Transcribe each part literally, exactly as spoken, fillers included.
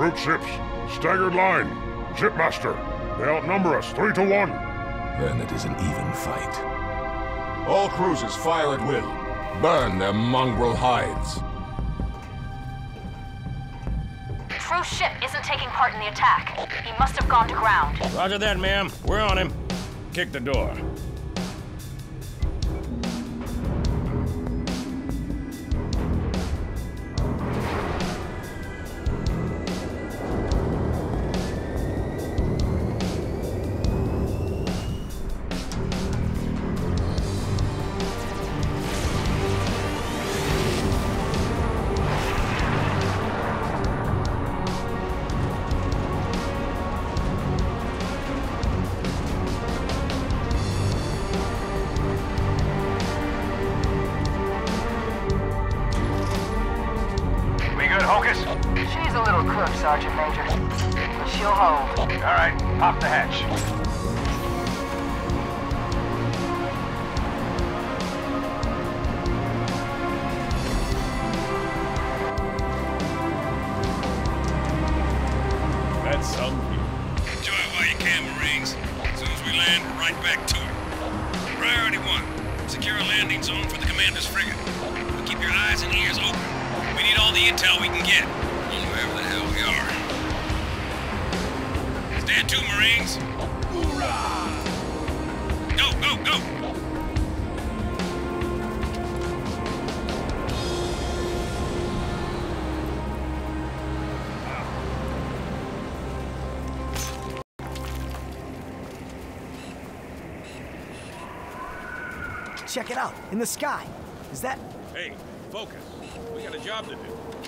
Recruit ships. Staggered line. Shipmaster. They outnumber us, three to one. Then it is an even fight. All cruisers fire at will. Burn their mongrel hides. Cruise ship isn't taking part in the attack. He must have gone to ground. Roger that, ma'am. We're on him. Kick the door. She's a little crook, Sergeant Major. But she'll hold. All right, pop the hatch. That's some view. Enjoy it while you can, Marines. As soon as we land, we're right back to it. Priority one. Secure a landing zone for the commander's frigate. But keep your eyes and ears open. We need all the intel we can get, on wherever the hell we are. Stand to, Marines. Hoorah! Go, go, go! Check it out, in the sky. Is that... Hey, focus. We got a job to do.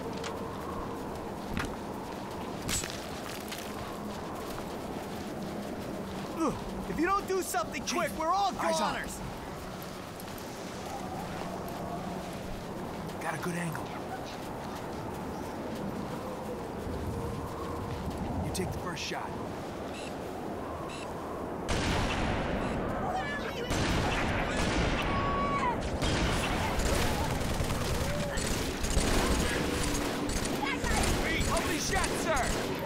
Ugh, if you don't do something quick, we're all goners! Got a good angle. You take the first shot. Shot, sir!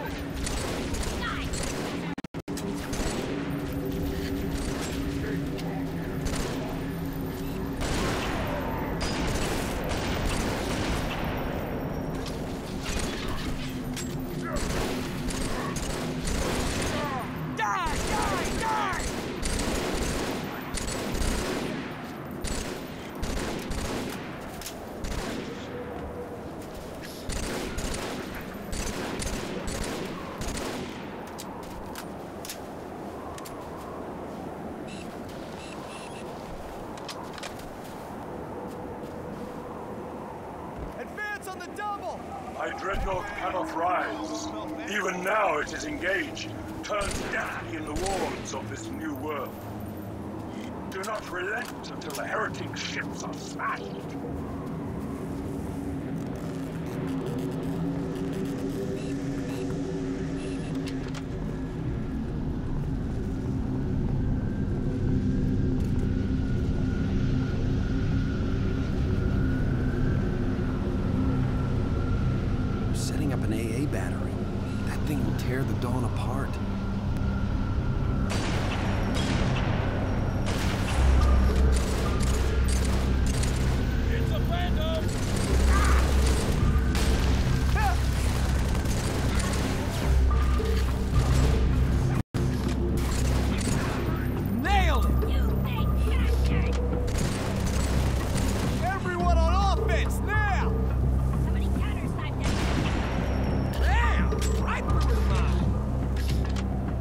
Die! Die! Die! On the double! My dreadnought cannot rise. Even now it is engaged, turned deathly in the wards of this new world. Do not relent until the heretic ships are smashed. Setting up an A A battery. That thing will tear the Dawn apart. It's a phantom! Nailed it! Everyone on offense now! Right through his mind.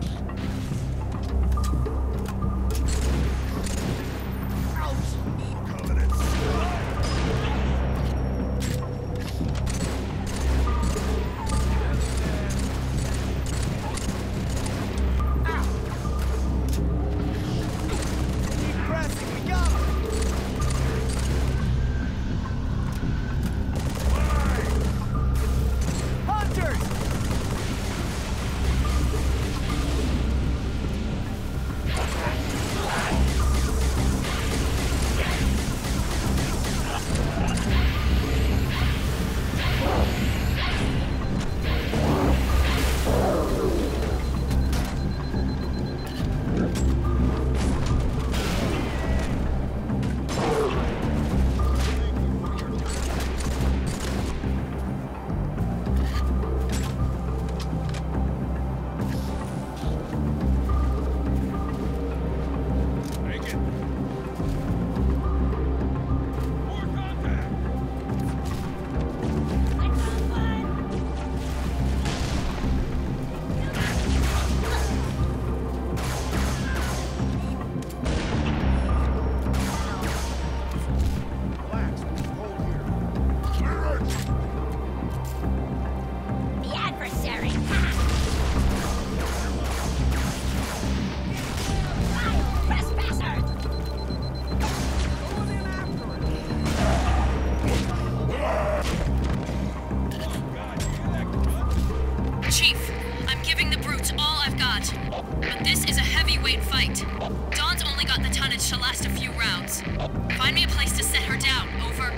all I've got. But this is a heavyweight fight. Dawn's only got the tonnage to last a few rounds. Find me a place to set her down. Over.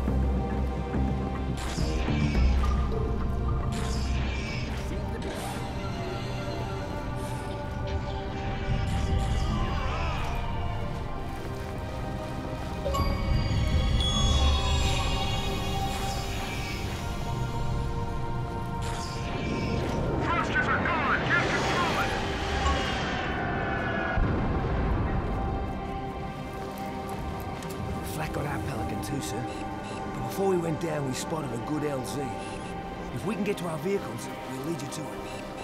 But before we went down, we spotted a good L Z. If we can get to our vehicles, we'll lead you to it.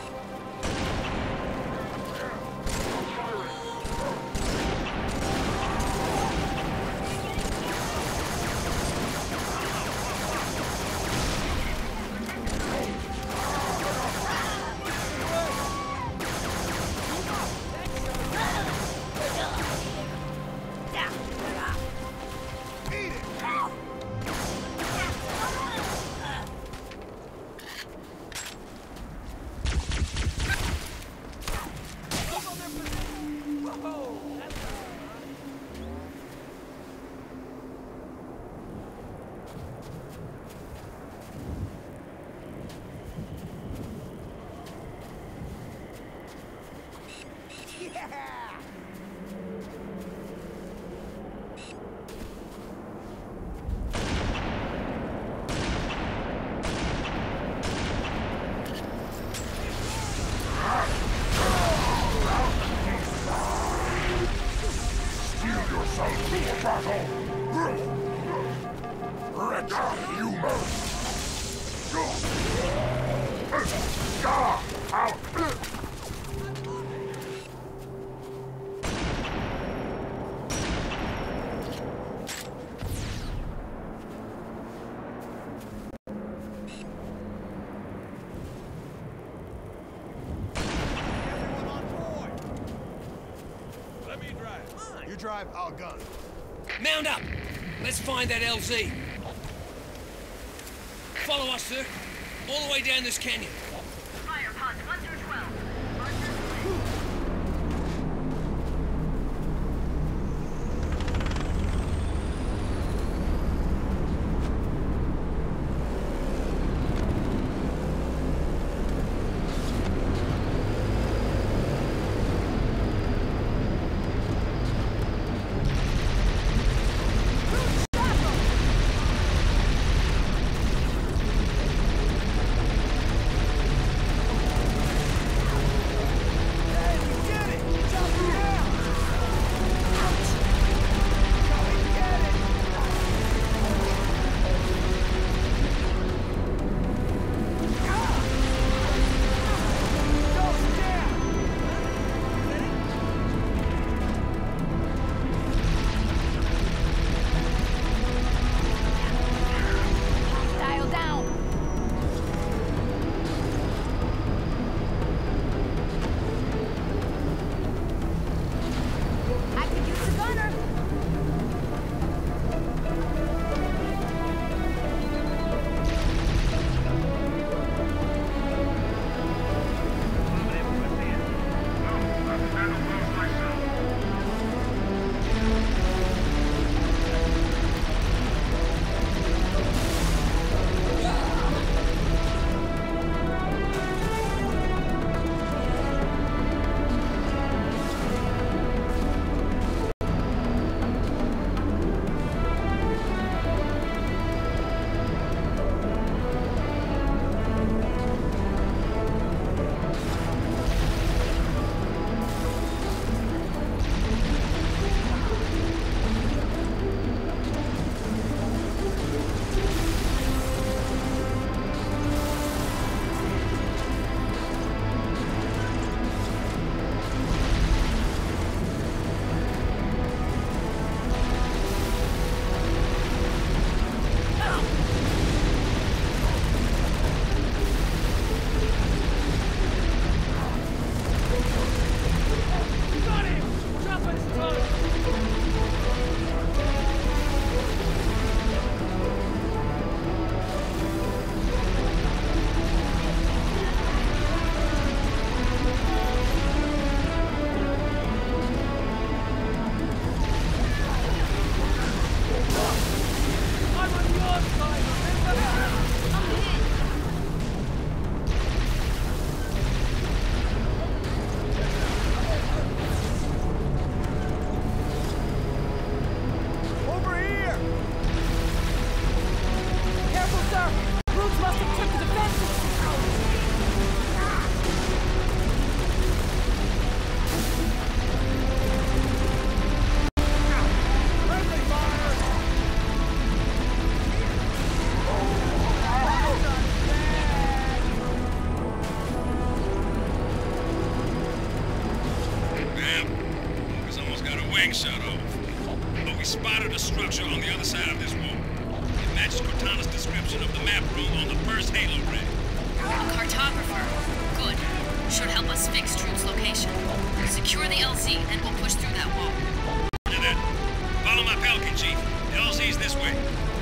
You drive, I'll gun. Mount up! Let's find that L Z. Follow us, sir. All the way down this canyon. Fire pods one through twelve. wing shut off. But we spotted a structure on the other side of this wall. It matches Cortana's description of the map room on the first Halo rig. A cartographer. Good. Should help us fix Trude's location. Secure the L Z, and we'll push through that wall. Roger that. Follow my Pelican, Chief. The L Z's this way.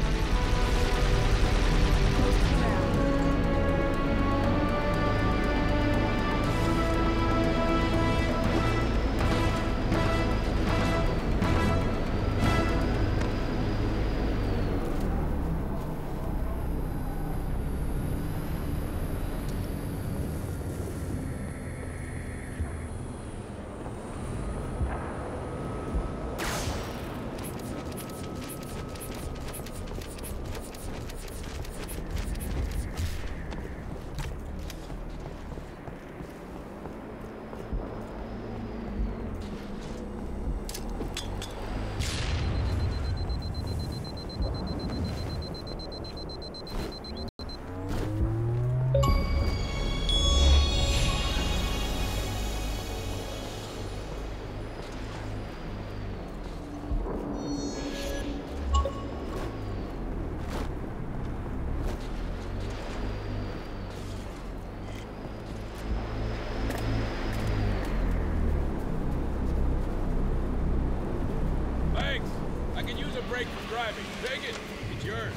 Driving. Take it. It's yours.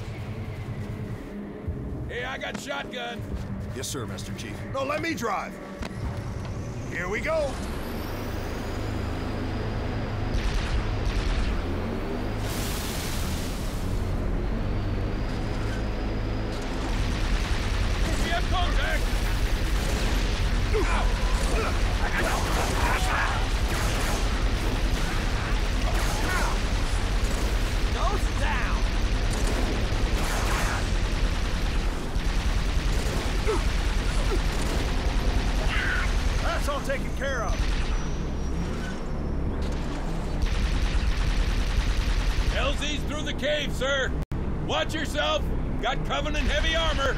Hey, I got shotgun. Yes, sir, Master Chief. No, let me drive. Here we go. We have contact. Ghost down. That's all taken care of. L Z's through the cave, sir. Watch yourself. Got Covenant heavy armor.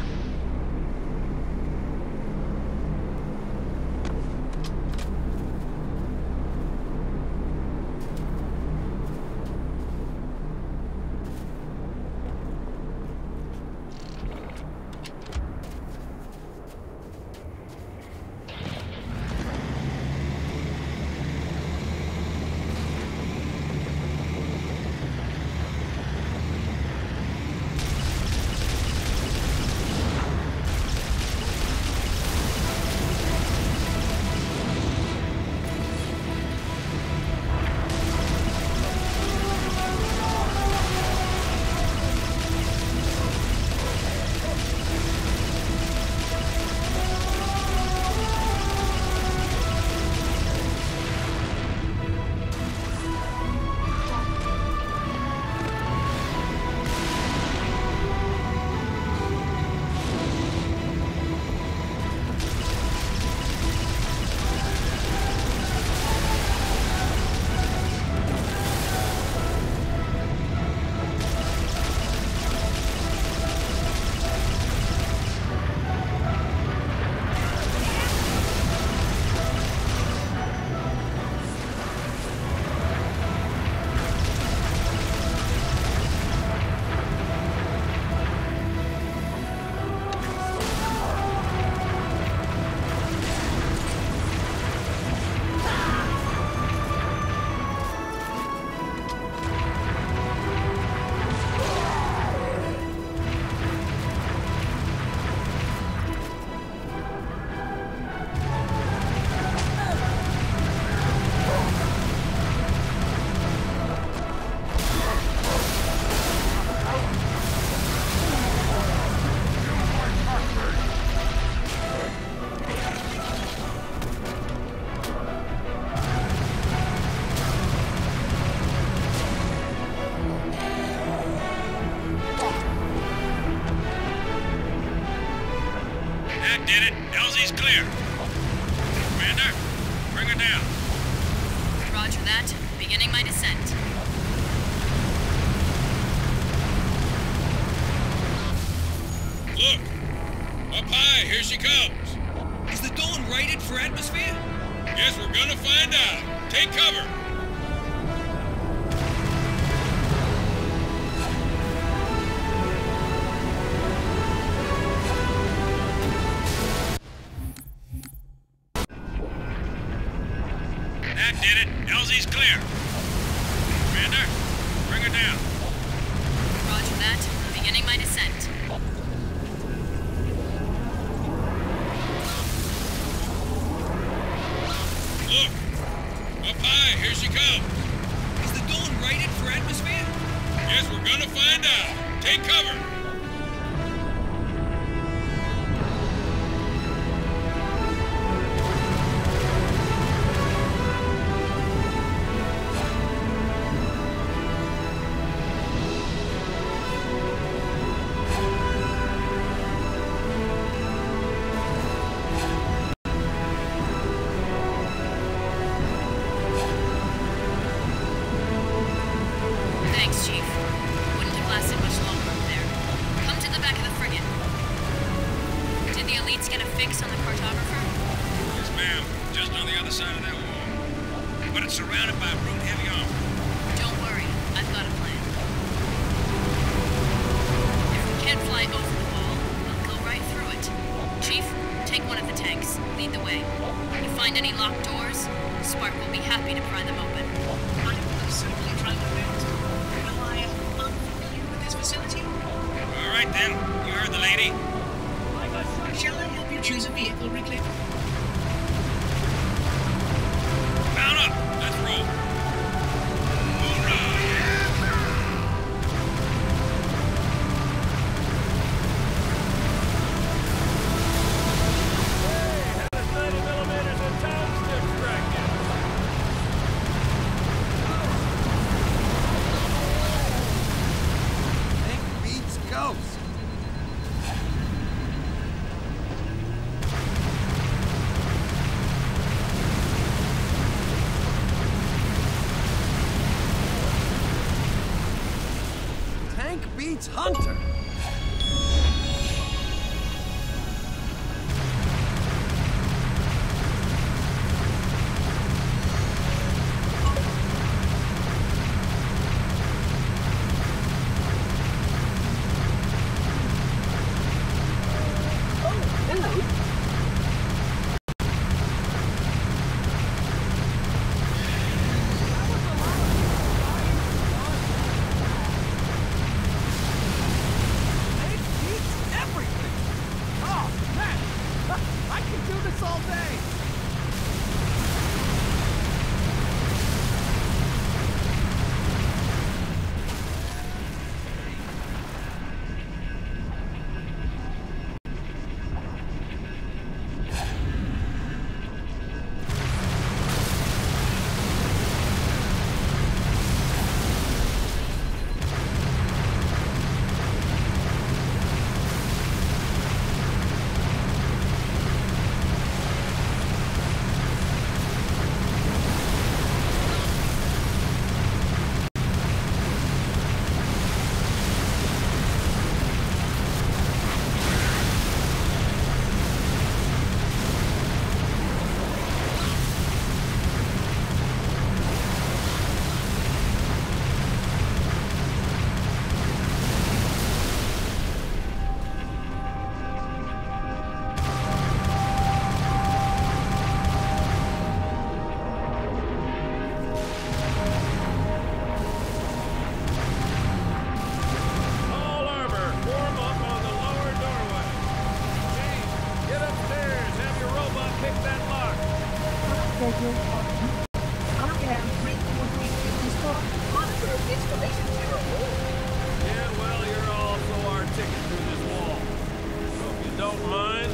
Did it. L Z's clear. Commander, bring her down. Roger that. Beginning my descent. Look! Up high, here she comes. Is the Dawn rated for atmosphere? Guess we're gonna find out. Take cover. That did it. L Z's clear. Commander, bring her down. Roger that. Beginning my descent. Look! Up high, here she comes. Is the Dawn rated for atmosphere? Yes, we're gonna find out. Take cover. Thanks, Chief. Wouldn't have lasted much longer up there. Come to the back of the frigate. Did the elites get a fix on the cartographer? Yes, ma'am. Just on the other side of that wall. But it's surrounded by brute heavy armor. Don't worry, I've got a plan. If we can't fly over the wall, we'll go right through it. Chief, take one of the tanks. Lead the way. You find any locked doors? Spark will be happy to pry them open. I will certainly try my best. Will I am unfamiliar with this facility? All right, then. You heard the lady. Shall I help you choose a vehicle, Wrigley? Mount up. Let's roll. Hoorah! ninety millimeters of time stick striking. Tank beats ghost. Tank beats Hunter. Tank beats everything. Oh, man. I can do this all day. All armor, form up on the lower doorway. Chief, get upstairs. Have your robot pick that lock. Yeah, well, you're also our ticket through this wall. So if you don't mind,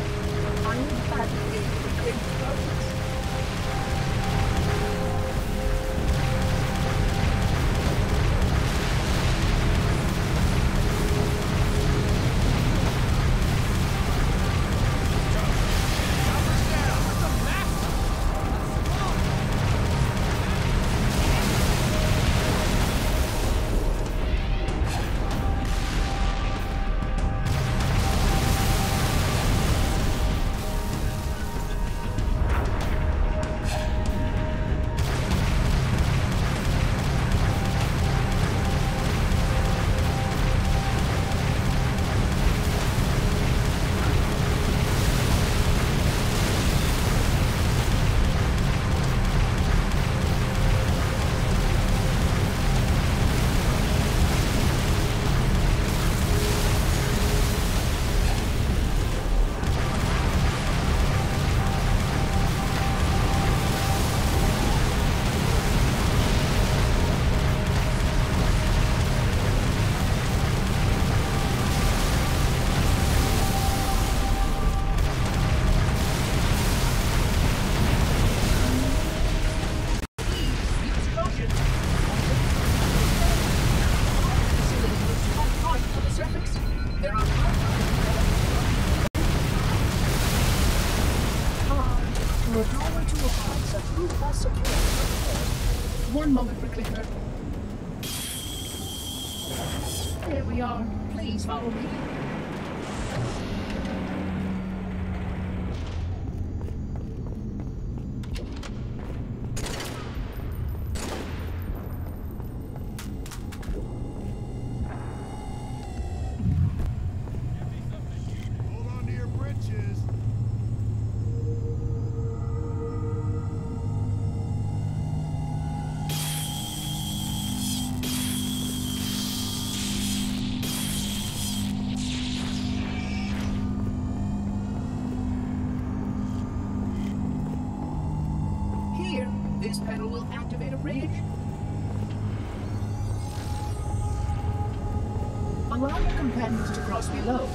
Group was secured. One moment for clicker. There we are. Please follow me. This pedal will activate a bridge. Allow your companions to cross below.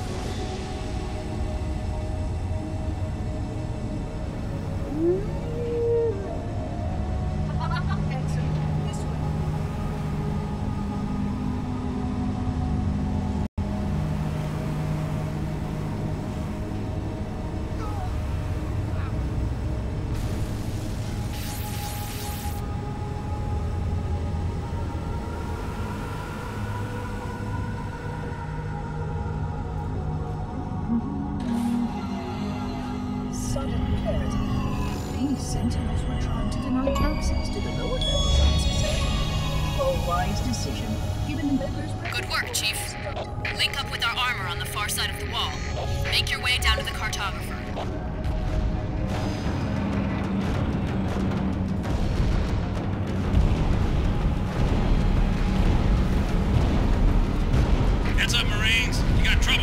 Excellent. This way. These sentinels were trying to deny access to the lower levels of this facility. A wise decision, given the members' Good work, Chief. Link up with our armor on the far side of the wall. Make your way down to the cartographer. Heads up, Marines. You got trouble.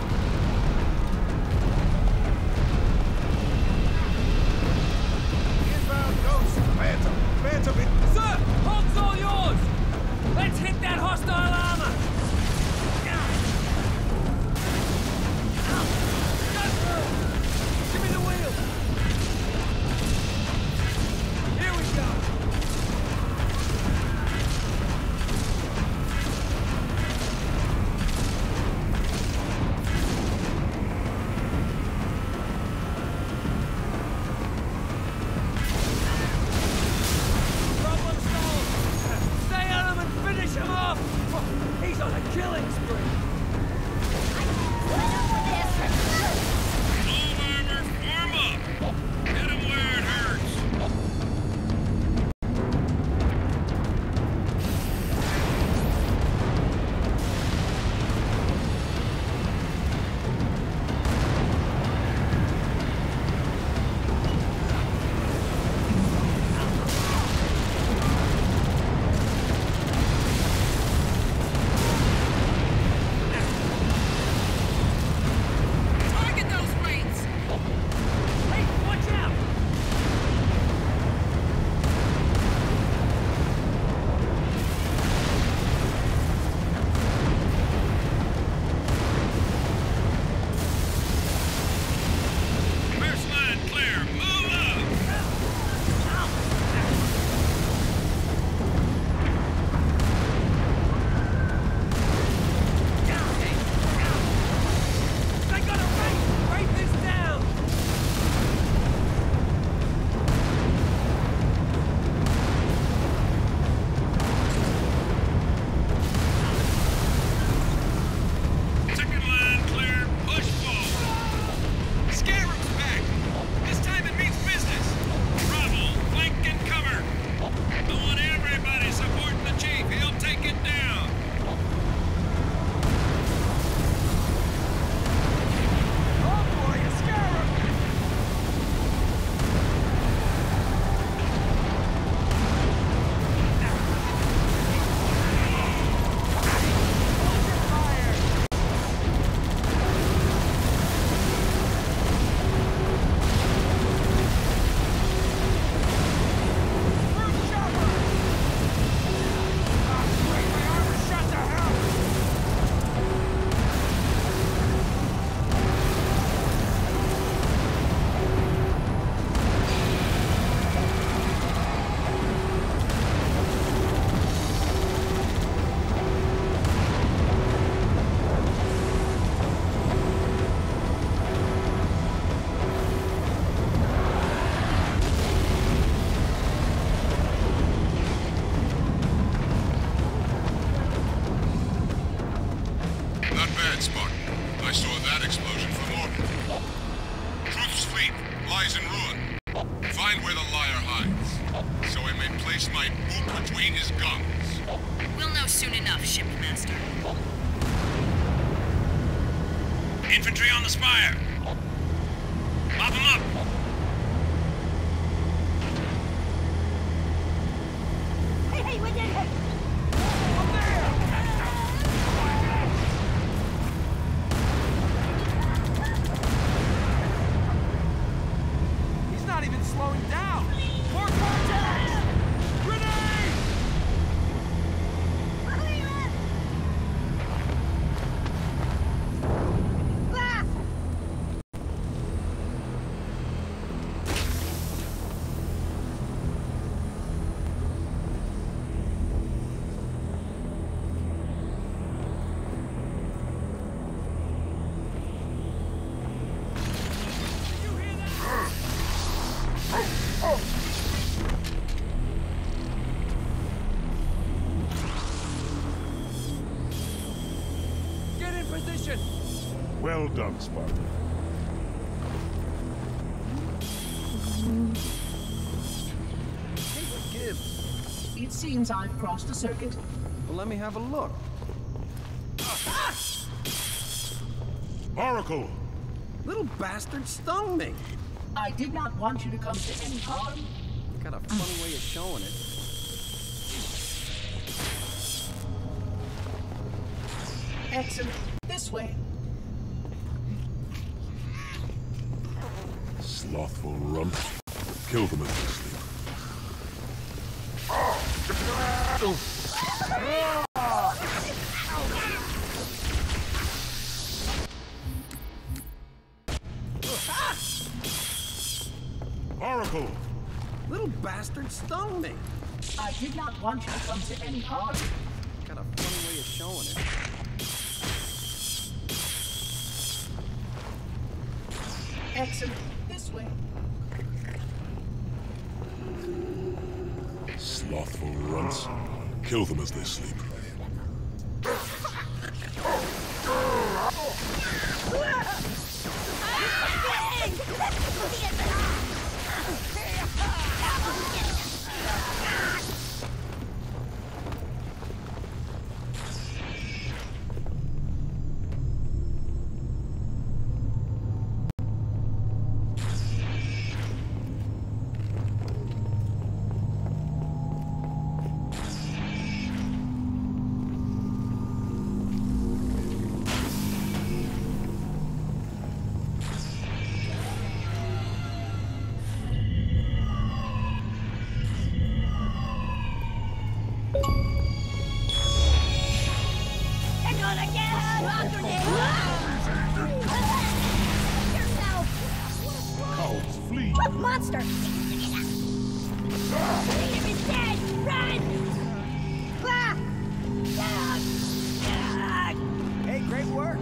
Sir, hold's all yours! Let's hit that hostile armor! Give me the wheel! Here we go! He's red spot. I saw that explosion from orbit. Truth's fleet lies in ruin. Find where the liar hides, so I may place my boot between his gums. We'll know soon enough, Shipmaster. Infantry on the spire! Mop them up! Hey, hey, we did it! Up there! He's not even slowing down! More contact! Grenade! Ah! Get in position! Well done, Spartan. Hey, what gives? It seems I've crossed a circuit. Well, let me have a look. Oracle! Little bastard stung me! I did not want you to come to any harm. Got a funny way of showing it. Excellent. This way. Slothful rump. Kill them as they sleep. Oracle! Little bastard stung me! I did not want you to come to any harm. Got a funny way of showing it. Excellent. This way. Slothful runts. Kill them as they sleep. Monster! He's dead! Run! Ah! Ah! Ah! Hey, great work!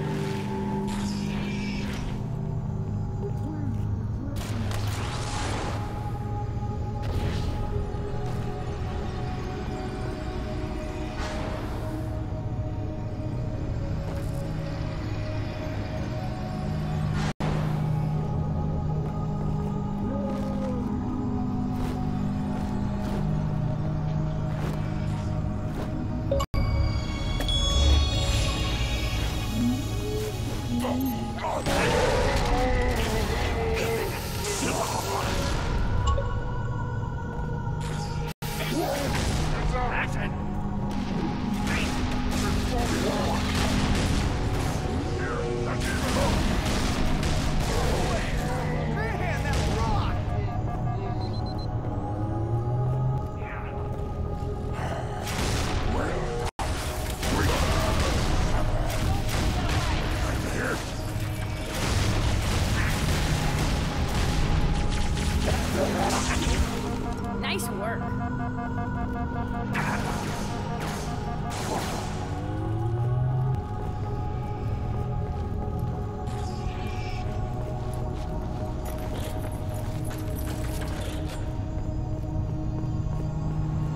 Nice work.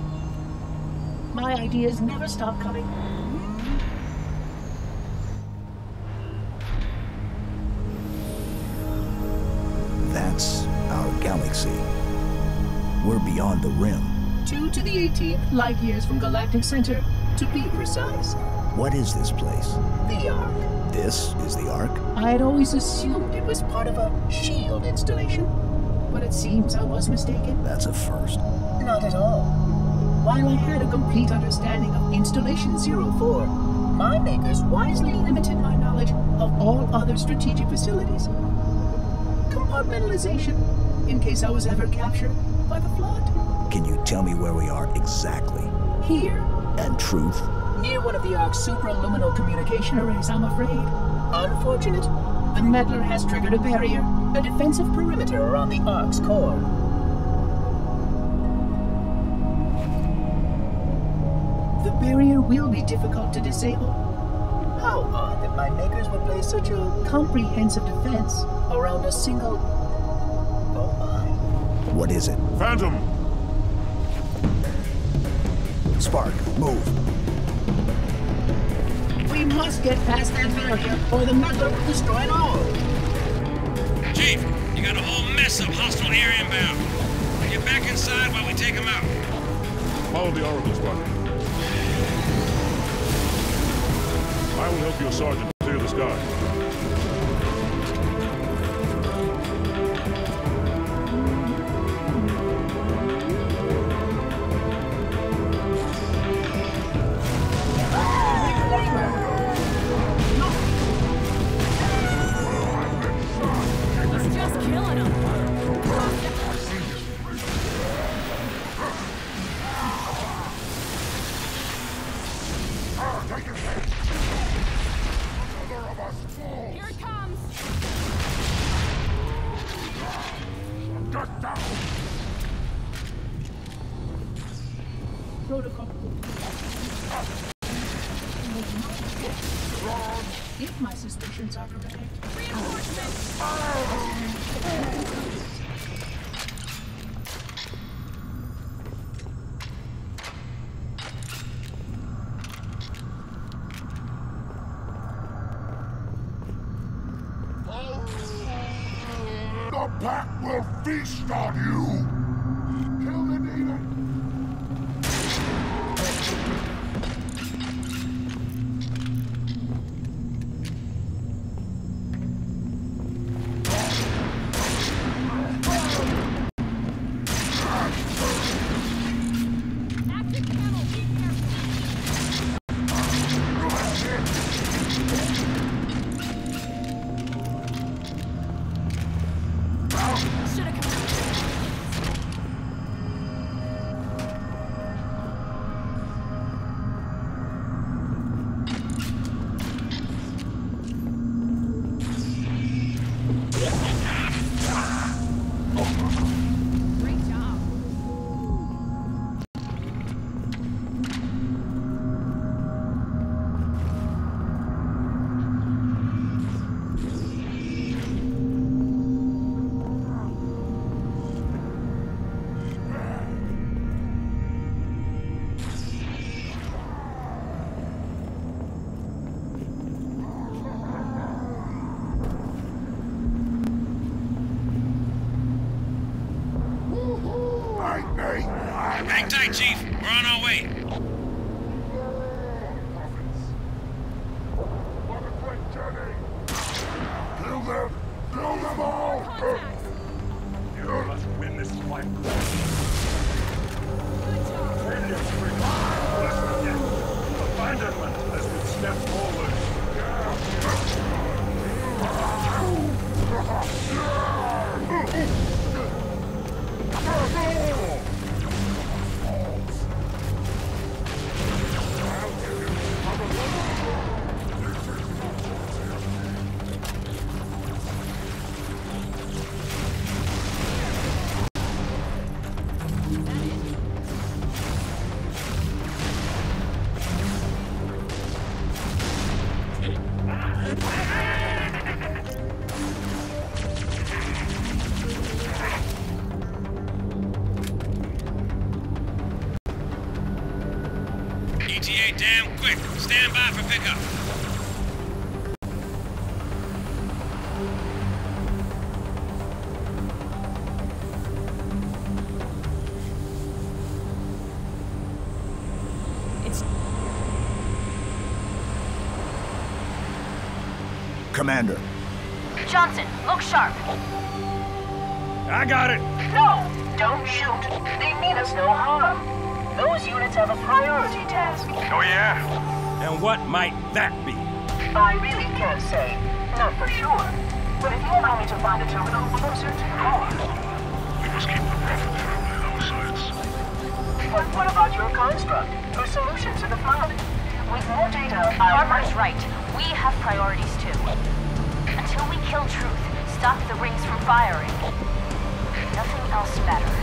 My ideas never stop coming. We're beyond the rim. Two to the eighteenth light years from Galactic Center, to be precise. What is this place? The Ark. This is the Ark? I had always assumed it was part of a SHIELD installation, but it seems I was mistaken. That's a first. Not at all. While I had a complete understanding of Installation zero four, my makers wisely limited my knowledge of all other strategic facilities. Compartmentalization, in case I was ever captured by the Flood. Can you tell me where we are exactly? Here. And truth? Near one of the Ark's supraluminal communication arrays, I'm afraid. Unfortunate. The meddler has triggered a barrier, a defensive perimeter around the Ark's core. The barrier will be difficult to disable. How odd that my makers would place such a comprehensive defense around a single... Oh my. What is it? Phantom! Spark, move. We must get past that barrier, or the meddler will destroy it all. Chief, you got a whole mess of hostile air inbound. Get back inside while we take them out. Follow the Oracle Squadron. I will help your sergeant clear the sky. Protocol. If my suspicions are correct. The pack will feast on you! Kill the demon! Hang tight, Chief. We're on our way. Kill them! Kill them all! You must win this fight. Failure to reply. Less than yet. Abandonment as we step forward. E T A damn quick. Stand by for pickup. Commander. Johnson, look sharp. I got it. No, don't shoot. They mean us no harm. Those units have a priority task. Oh, yeah? And what might that be? I really can't say. Not for sure. But if you allow me to find a terminal closer to the core. We must keep the Prophet there on our sides. But what about your construct? Your solution to the flood? With more data, Harper's right. We have priorities too. Until we kill Truth, stop the rings from firing, nothing else matters.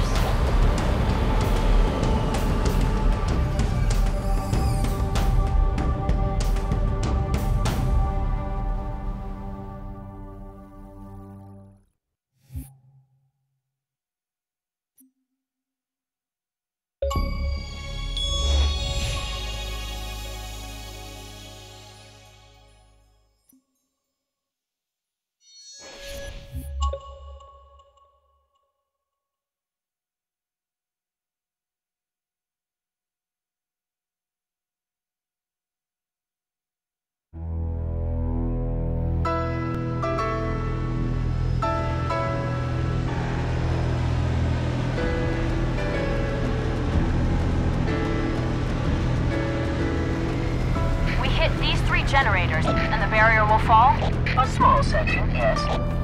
Generators, and the barrier will fall? A small section, yes.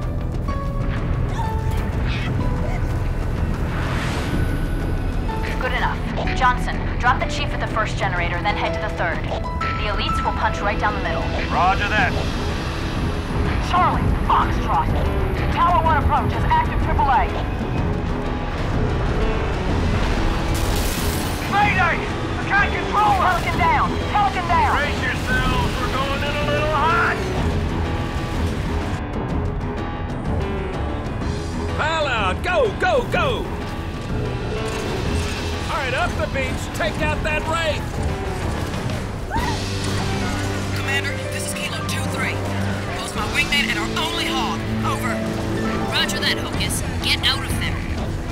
Good enough. Johnson, drop the chief at the first generator, then head to the third. The elites will punch right down the middle. Roger that. Charlie, Foxtrot. Tower one approaches, active triple A. Mayday! I can't control it! Pelican down! Pelican down! Brace yourselves, we're going in a little hot! Pile out! Go, go, go! Alright, up the beach, take out that wraith! Commander, this is Kilo two three. Bo's my wingman and our only hog. Over. Roger that, Hocus. Get out of there.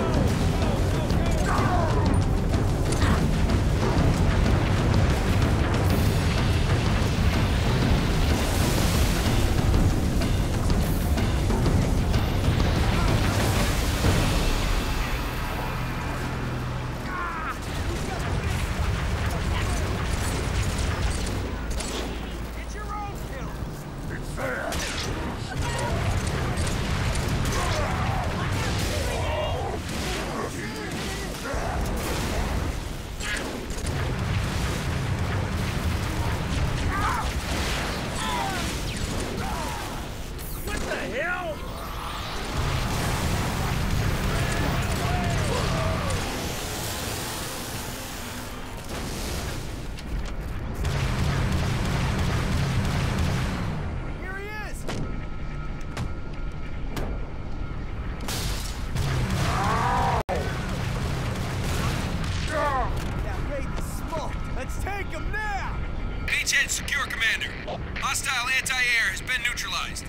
Secure, Commander. Hostile anti-air has been neutralized.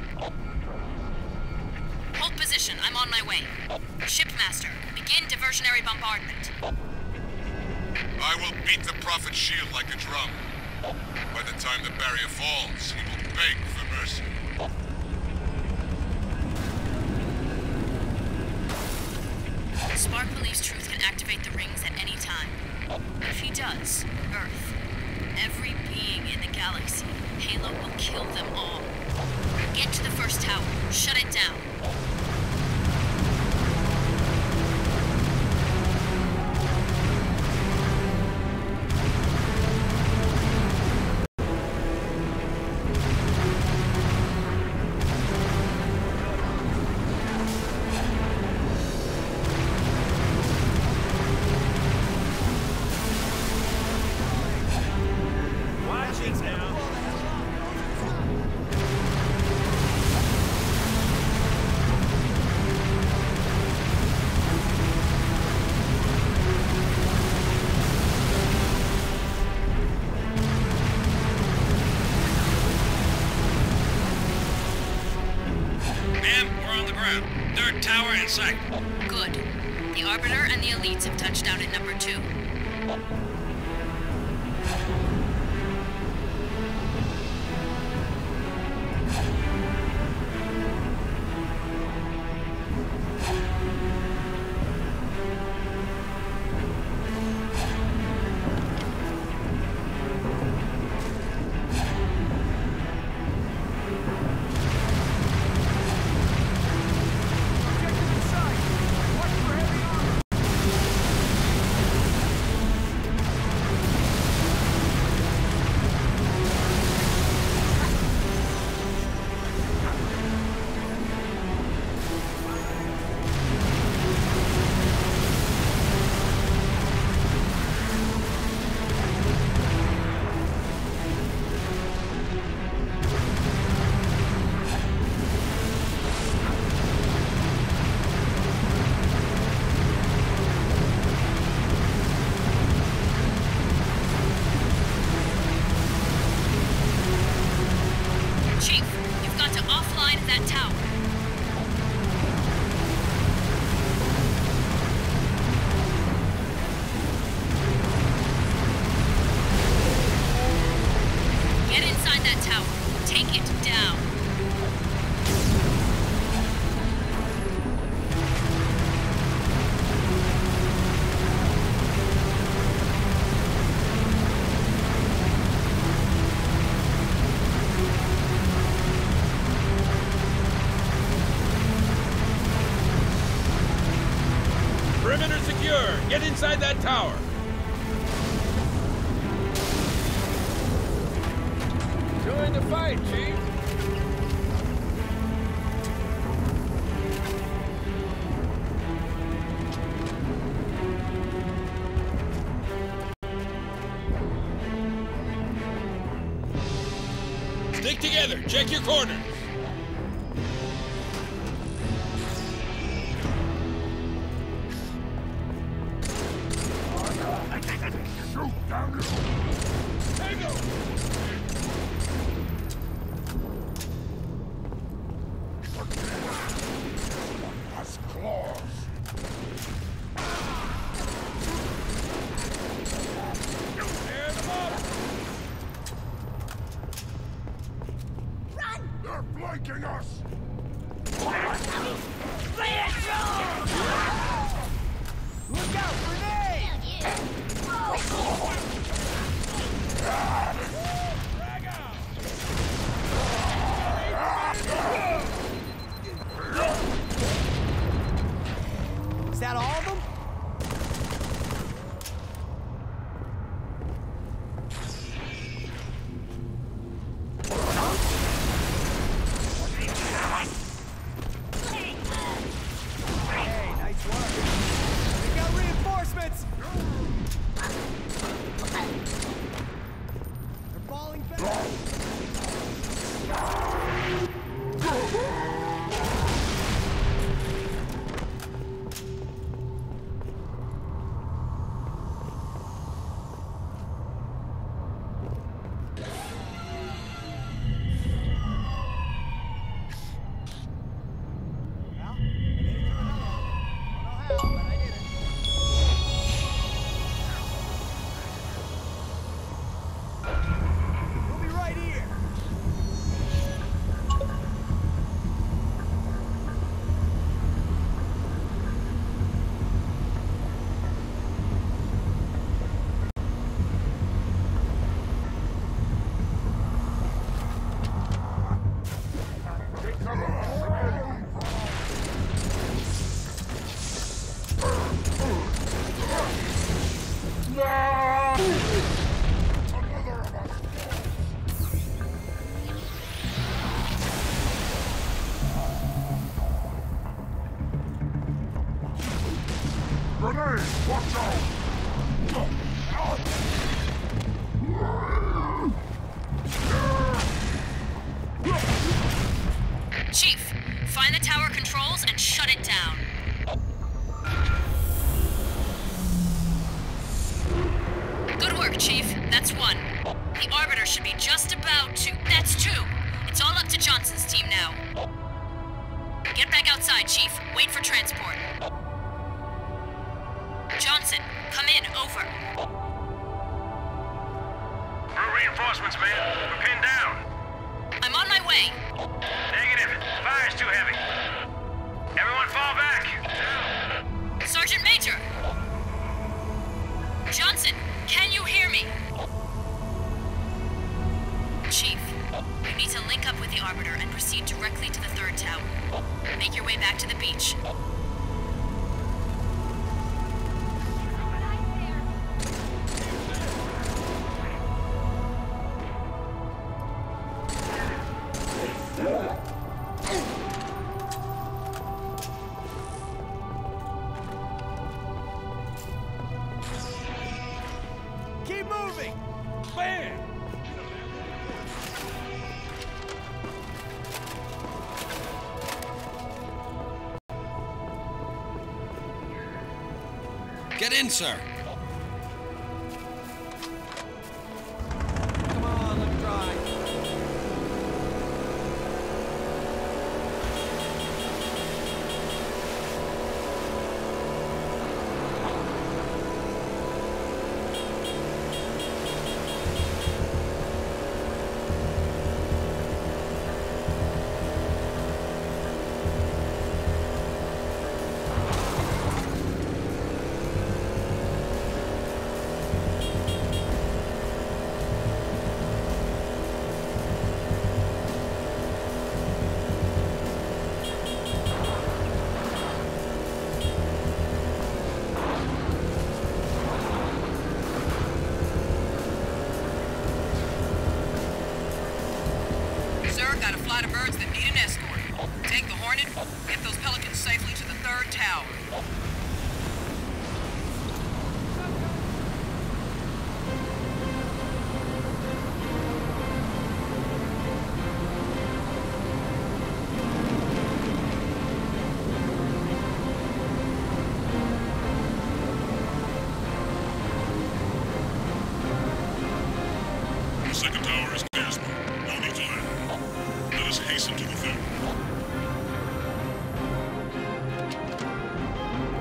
Hold position. I'm on my way. Shipmaster, begin diversionary bombardment. I will beat the Prophet's shield like a drum. By the time the barrier falls, he will beg for mercy. Spark believes Truth can activate the rings at any time. If he does, Earth, every being in the galaxy, Halo will kill them all. Get to the first tower. Shut it down. Third tower in sight. Good. The Arbiter and the elites have touched down at number two. inside that tower. Join the fight, Chief. Stick together. Check your corners. Shoot down you! Tango! Has claws! Tear them up! Run! They're flanking us! Look out, grenade! Drag out! Is that all of them? Hey, nice work. We got reinforcements! They're falling back. Well, I made it through another one. Don't know how, but I did it. We'll be right here. Another of us! Grenade! Watch out! Chief, find the tower controls and shut it down. Good work, Chief. That's one. The Arbiter should be just about to... That's two. It's all up to Johnson's team now. Get back outside, Chief. Wait for transport. Johnson, come in. Over. We're reinforcements, man. We're pinned down. I'm on my way. Negative. Fire's too heavy. Everyone fall back. Down. Sergeant Major! Johnson, can you hear me? Chief, you need to link up with the Arbiter and proceed directly to the third tower. Make your way back to the beach. Keep moving! Bam! Get in, sir. Come on, let me try. got a flight of birds that need an escort. Take the Hornet, get those Pelicans safely to the third tower. The second tower is clear, Spark. No need to land. Let us hasten to the third.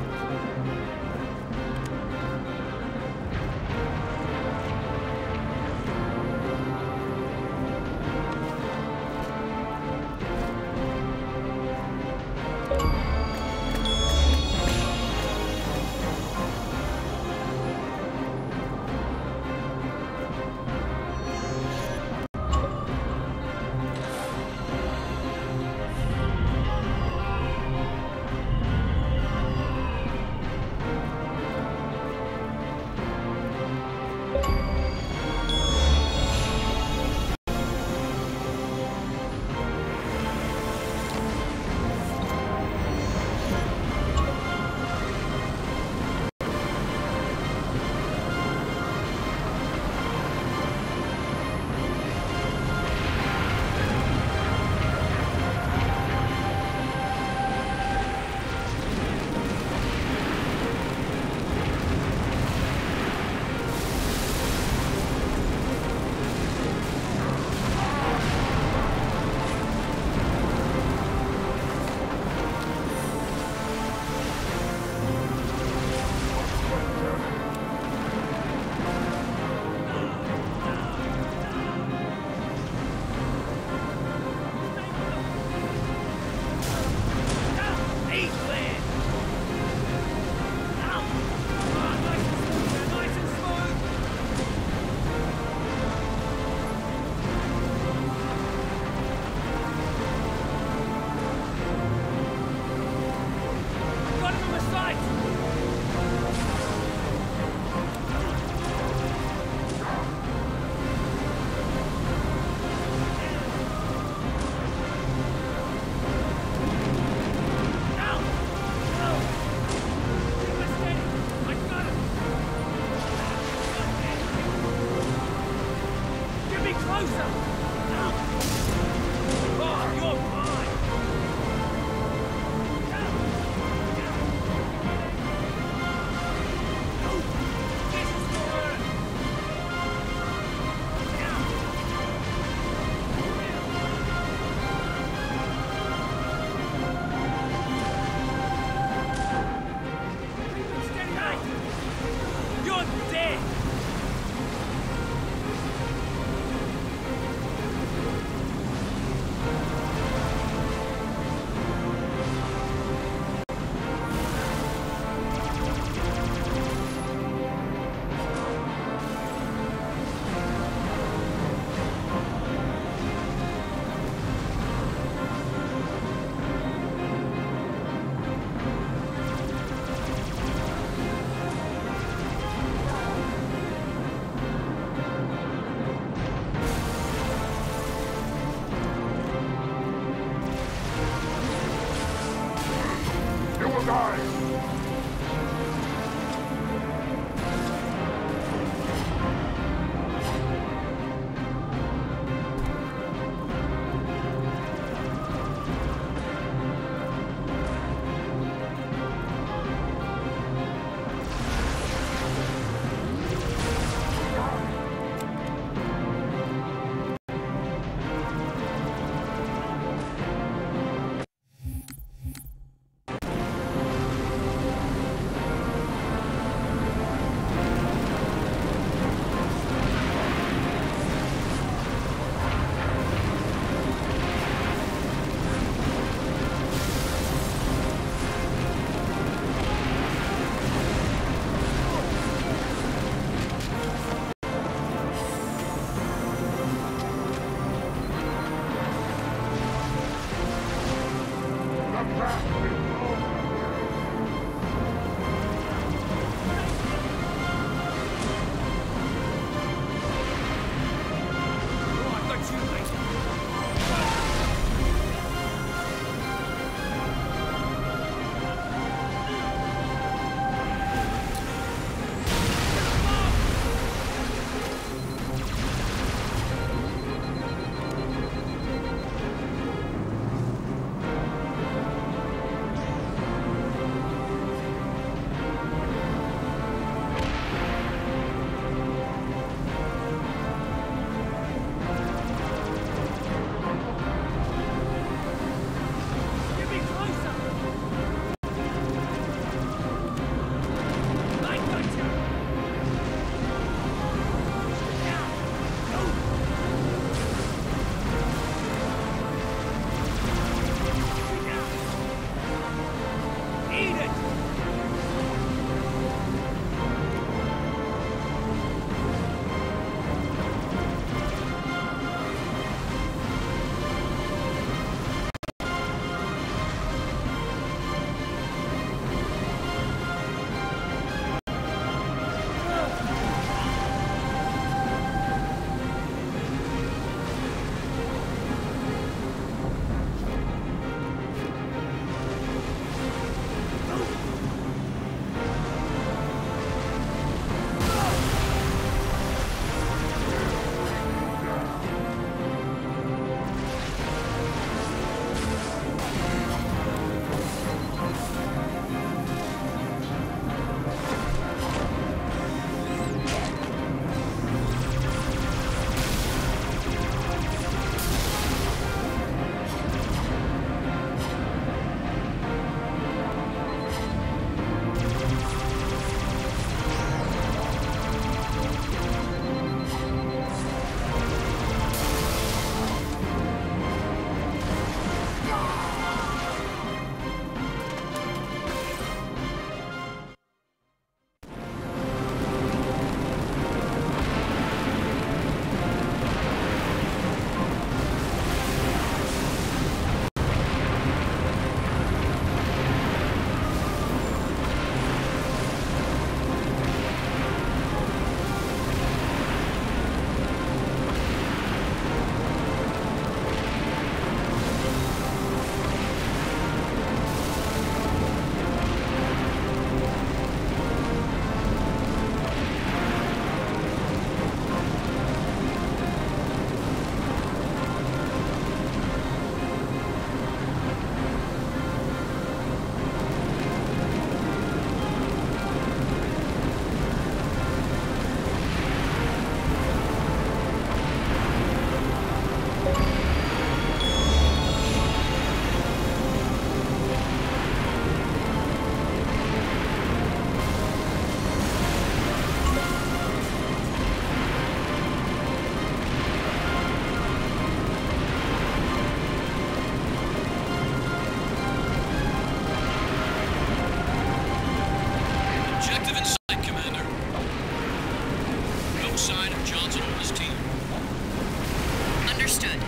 side of Johnson and his team. Understood.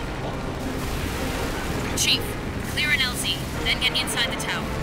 Chief, clear an L Z, then get inside the tower.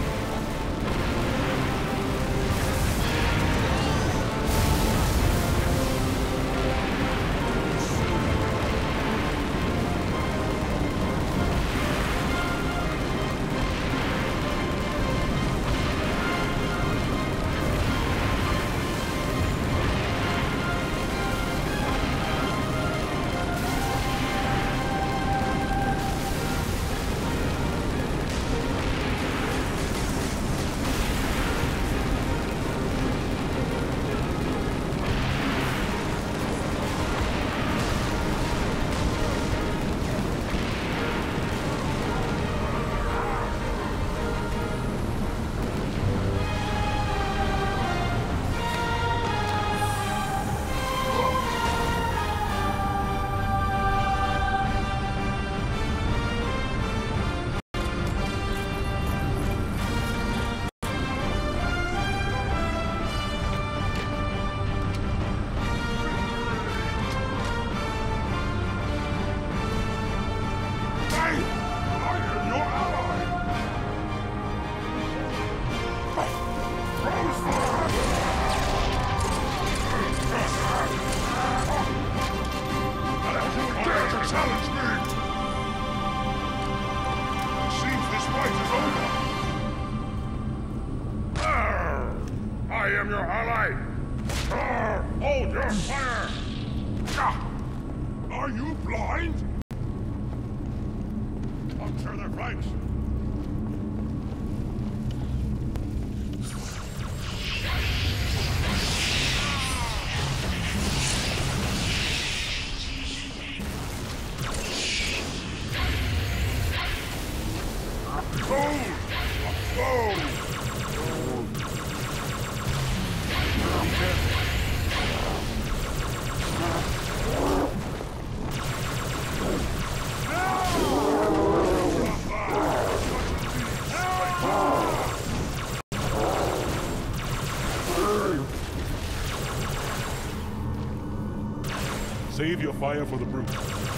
Save your fire for the brutes.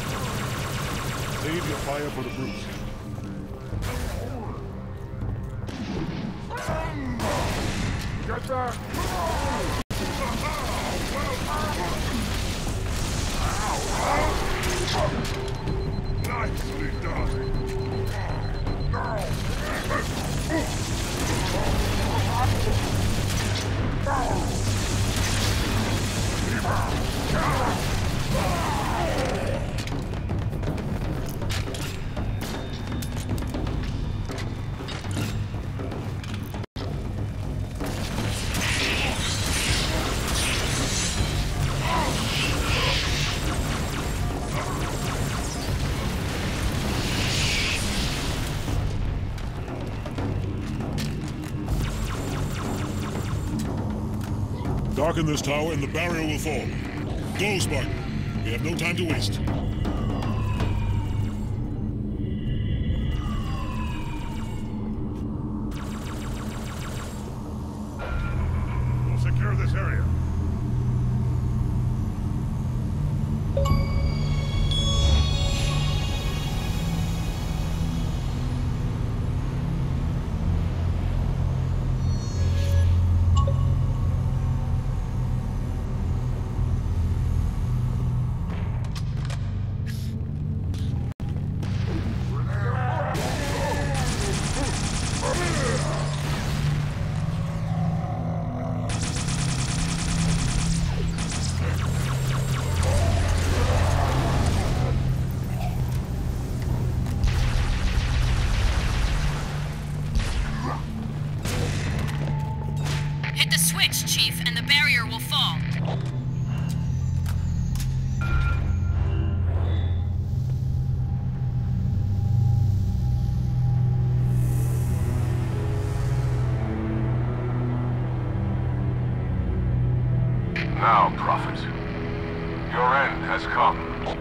Save your fire for the brutes. Get that! Nicely done. Darken this tower and the barrier will fall. Go, Spartan. We have no time to waste. We'll secure this area. Chief, and the barrier will fall. Now, Prophet, your end has come.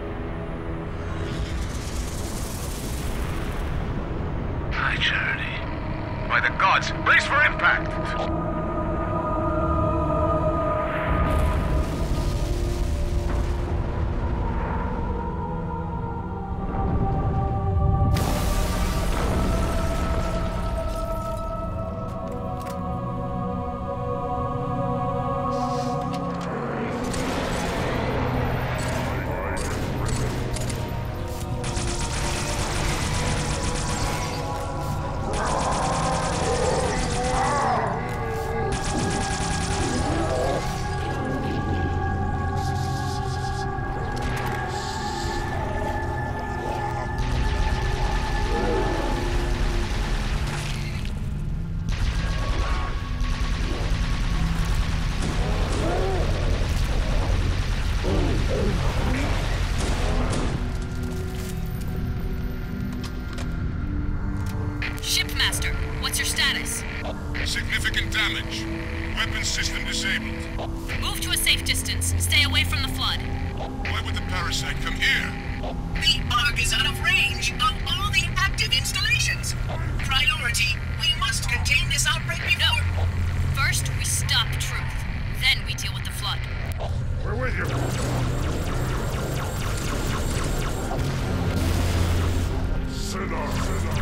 My journey. By the gods, brace for impact! system disabled. Move to a safe distance. Stay away from the flood. Why would the parasite come here? The Ark is out of range of all the active installations. Priority, we must contain this outbreak before... No. First, we stop Truth. Then we deal with the flood. We're with you. Sit down, sit down.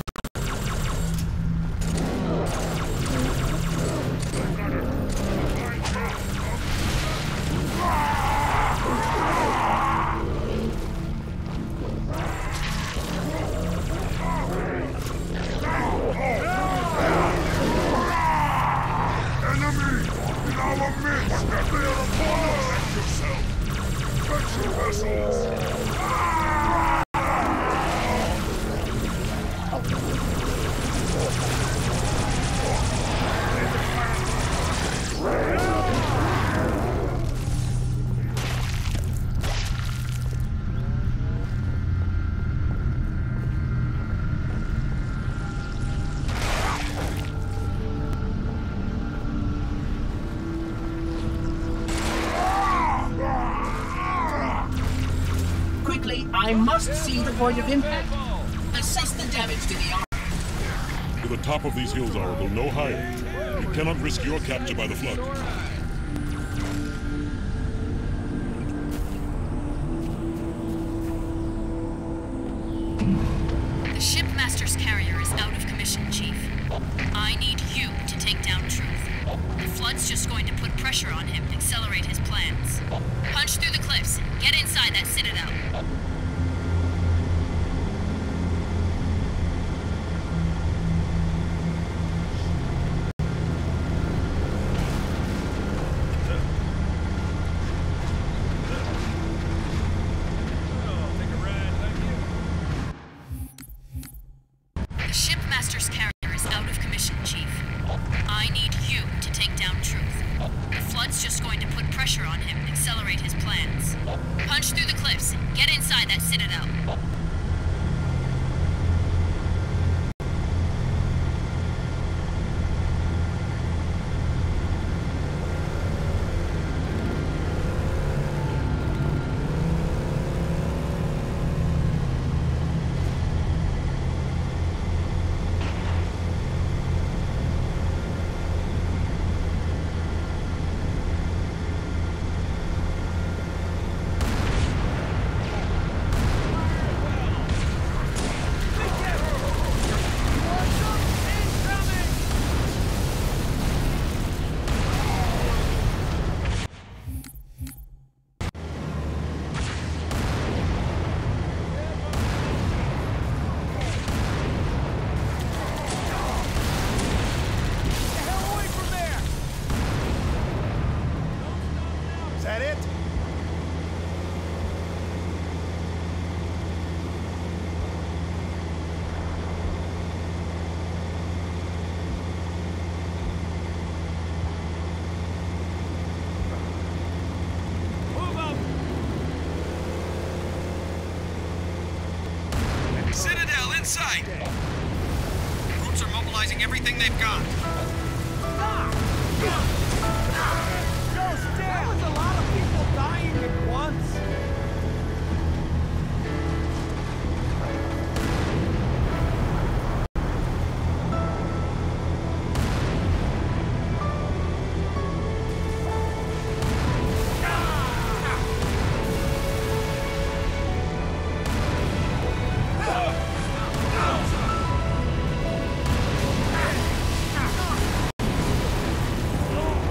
I must see the point of impact. Assess the damage to the arm. To the top of these hills, Honorable, no higher. We cannot risk your capture by the flood. The shipmaster's carrier is out of commission, Chief. I need you to take down Truth. The flood's just going to put pressure on him and accelerate his plans. Punch through the cliffs. Get inside that citadel. The shipmaster's carrier is out of commission, Chief. I need you to take down Truth. The flood's just going to put pressure on him and accelerate his plans. Punch through the cliffs. Get inside that citadel. Citadel in sight! Troops are mobilizing everything they've got. That was a lot of people dying at once. Oh!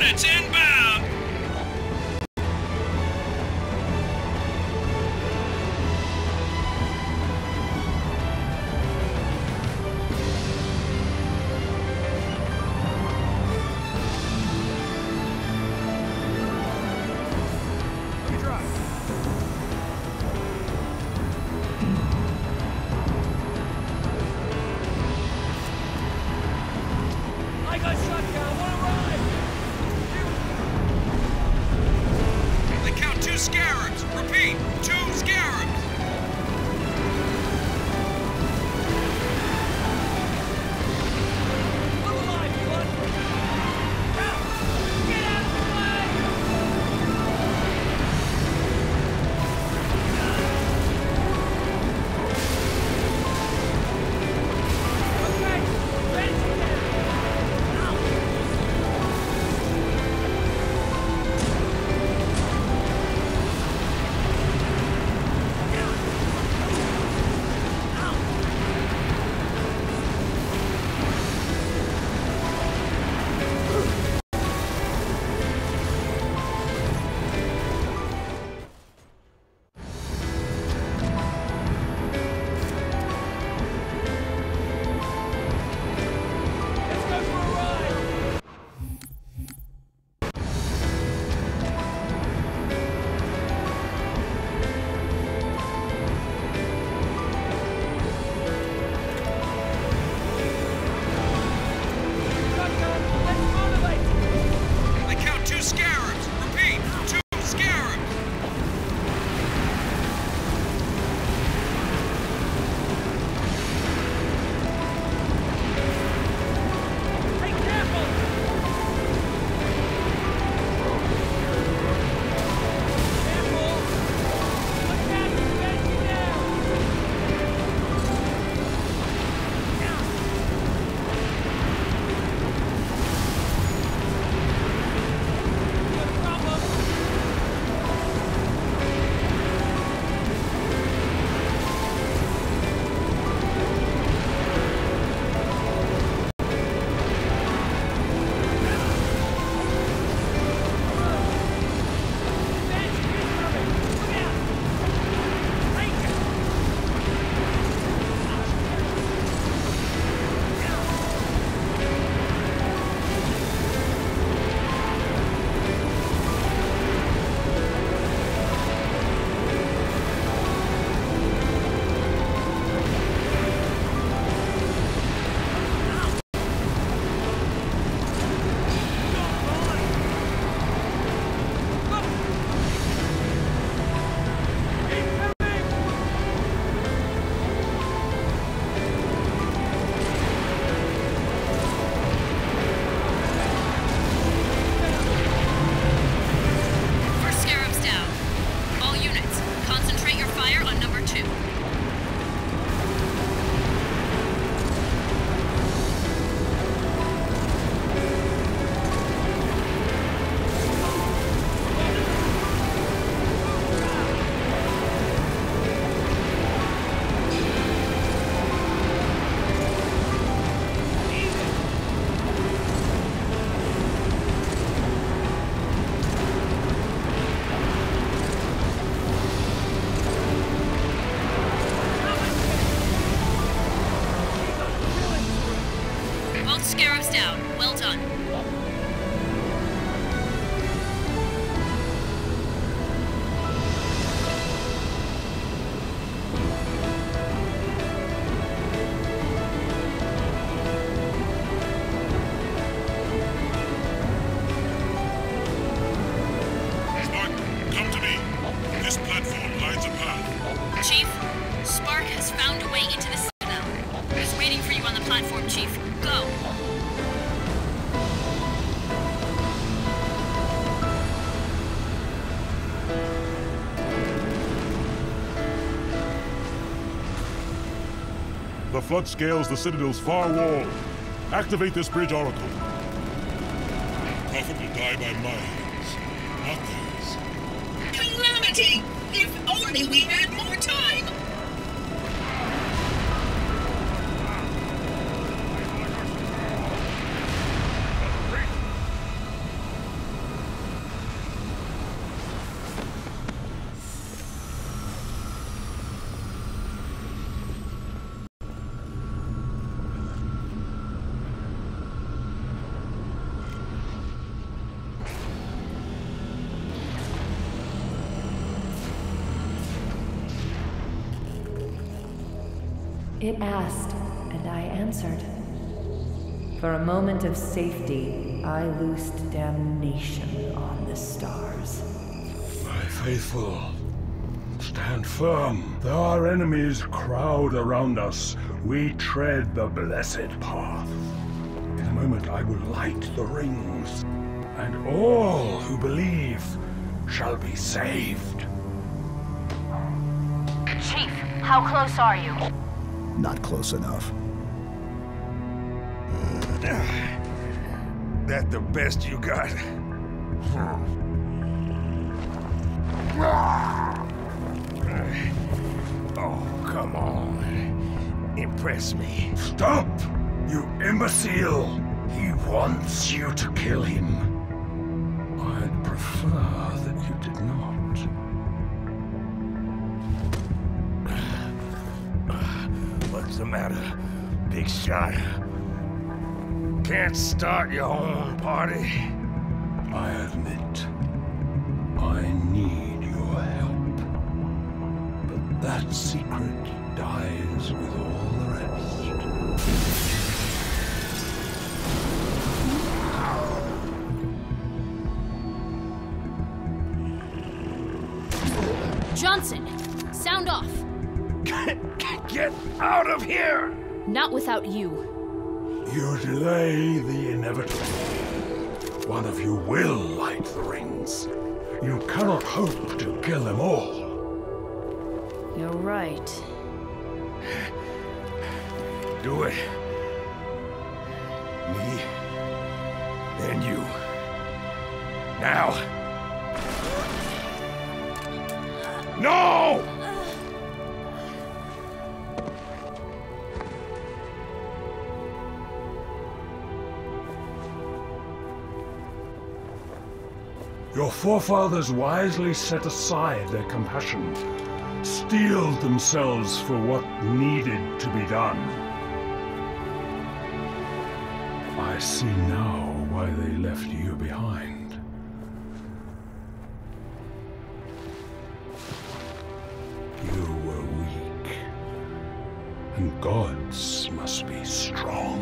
units inbound! Scarabs down. Well done. Spark, come to me. This platform lights a path. Chief, Spark has found a way into the Citadel. He's waiting for you on the platform, Chief. Go. The flood scales the Citadel's far wall. Activate this bridge oracle. Prophet will die by my hands, not theirs. Calamity! If only we had more time! It asked, and I answered. For a moment of safety, I loosed damnation on the stars. My faithful, stand firm. Though our enemies crowd around us, we tread the blessed path. In a moment I will light the rings, and all who believe shall be saved. Chief, how close are you? Not close enough. That the best you got? Oh, come on. Impress me. Stop! You imbecile! He wants you to kill him. I'd prefer that you did not. What's the matter, big shot? Can't start your own party? I admit, I need your help. But that secret dies with all the rest. Johnson, sound off. Get out of here! Not without you. You delay the inevitable. One of you will light the rings. You cannot hope to kill them all. You're right. Do it. Me, then you. Now. No! Your forefathers wisely set aside their compassion, steeled themselves for what needed to be done. I see now why they left you behind. You were weak, and gods must be strong.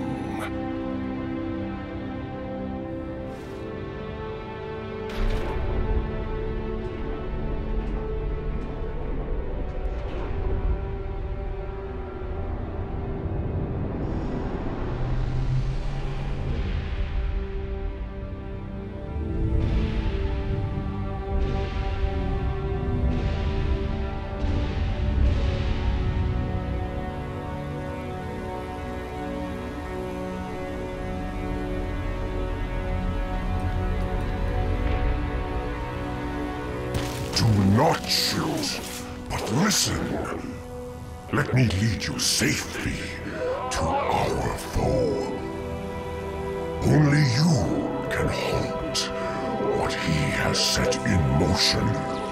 Do not shoot, but listen. Let me lead you safely to our foe. Only you can halt what he has set in motion.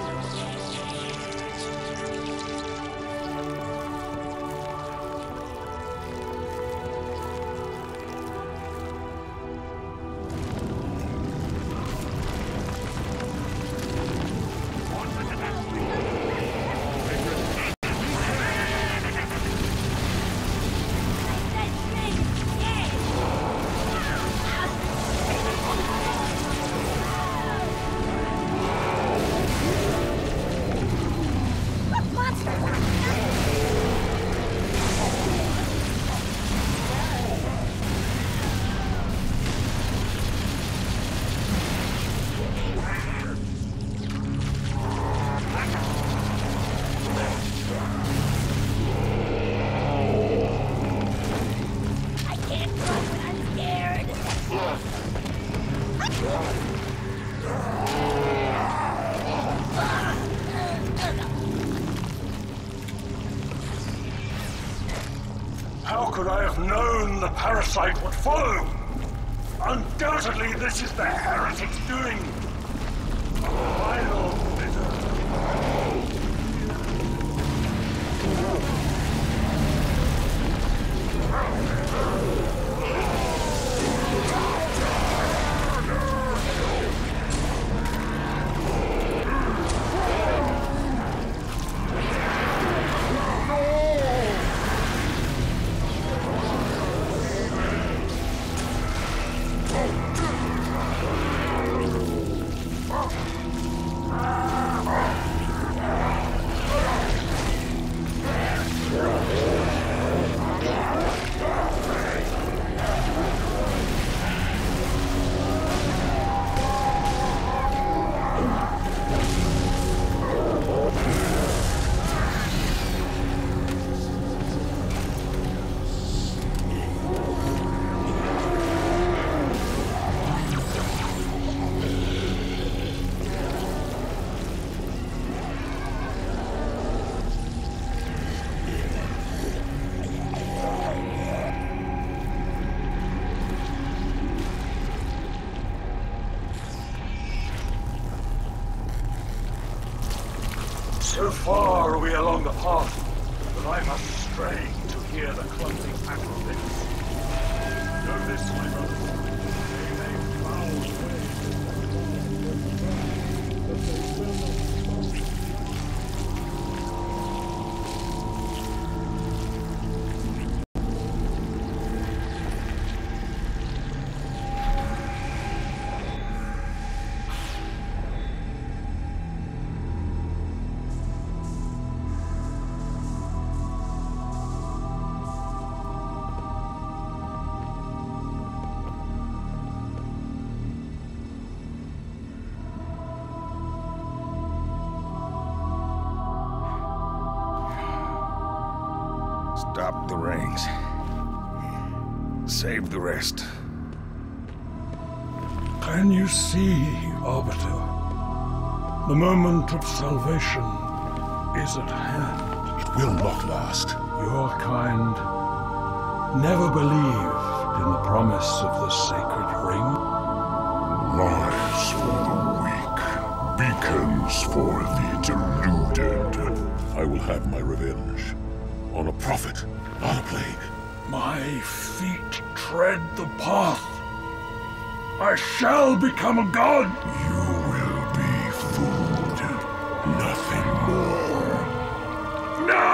How could I have known the parasite would follow? Undoubtedly, this is the heretic's doing. Final far are we along the path that I must stray to hear the clumsy patrolbits? Know this, my brothers. They may foul Stop the rings. Save the rest. Can you see, Arbiter? The moment of salvation is at hand. It will not last. Your kind never believed in the promise of the sacred ring. Lies for the weak, beacons for the deluded. I will have my revenge. On a prophet, not a plague. My feet tread the path. I shall become a god. You will be food, nothing more. No!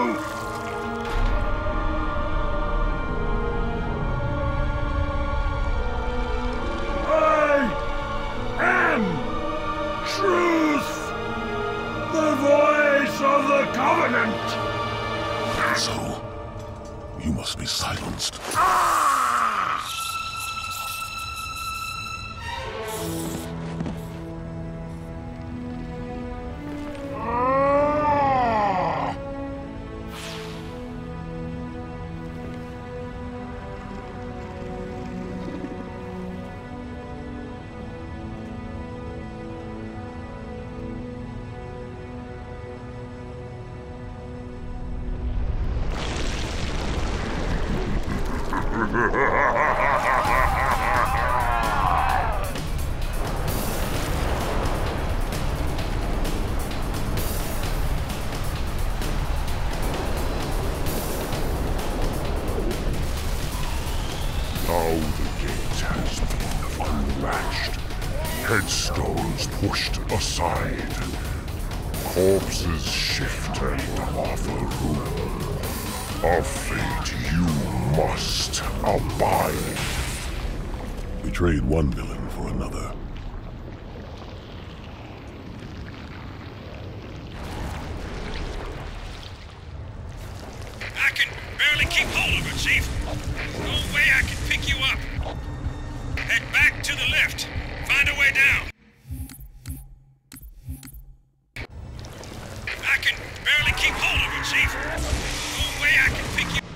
I am truth, the voice of the Covenant. So, you must be silenced. Now the gate has been unlatched, headstones pushed aside, corpses shift and offer room. A fate you must abide. We trade one villain for another. I can barely keep hold of it, Chief. No way I can pick you up. Head back to the left. Find a way down. I can barely keep hold of it, Chief. No way I can pick you...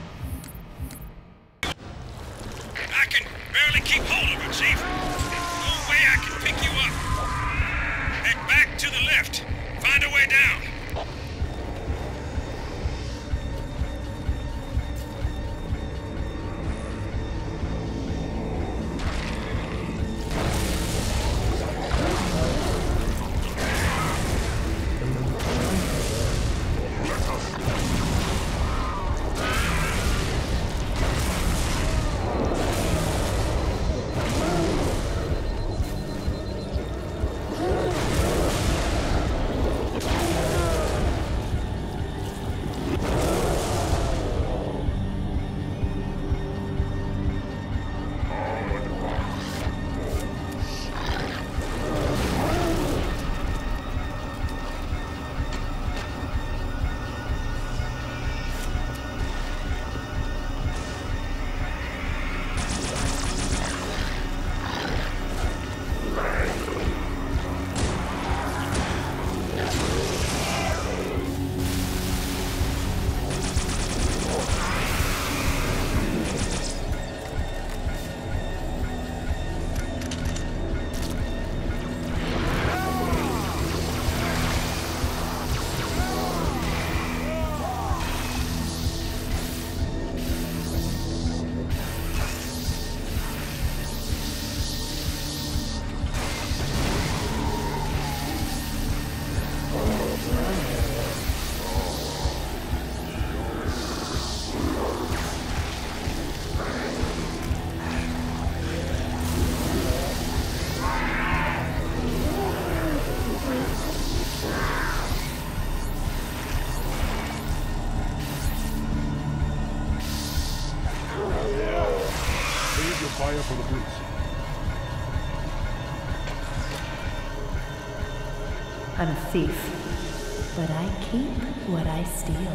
I can barely keep hold of it, Chief. No way I can pick you up. Head back to the left. Find a way down. Fire for the brutes. I'm a thief, but I keep what I steal.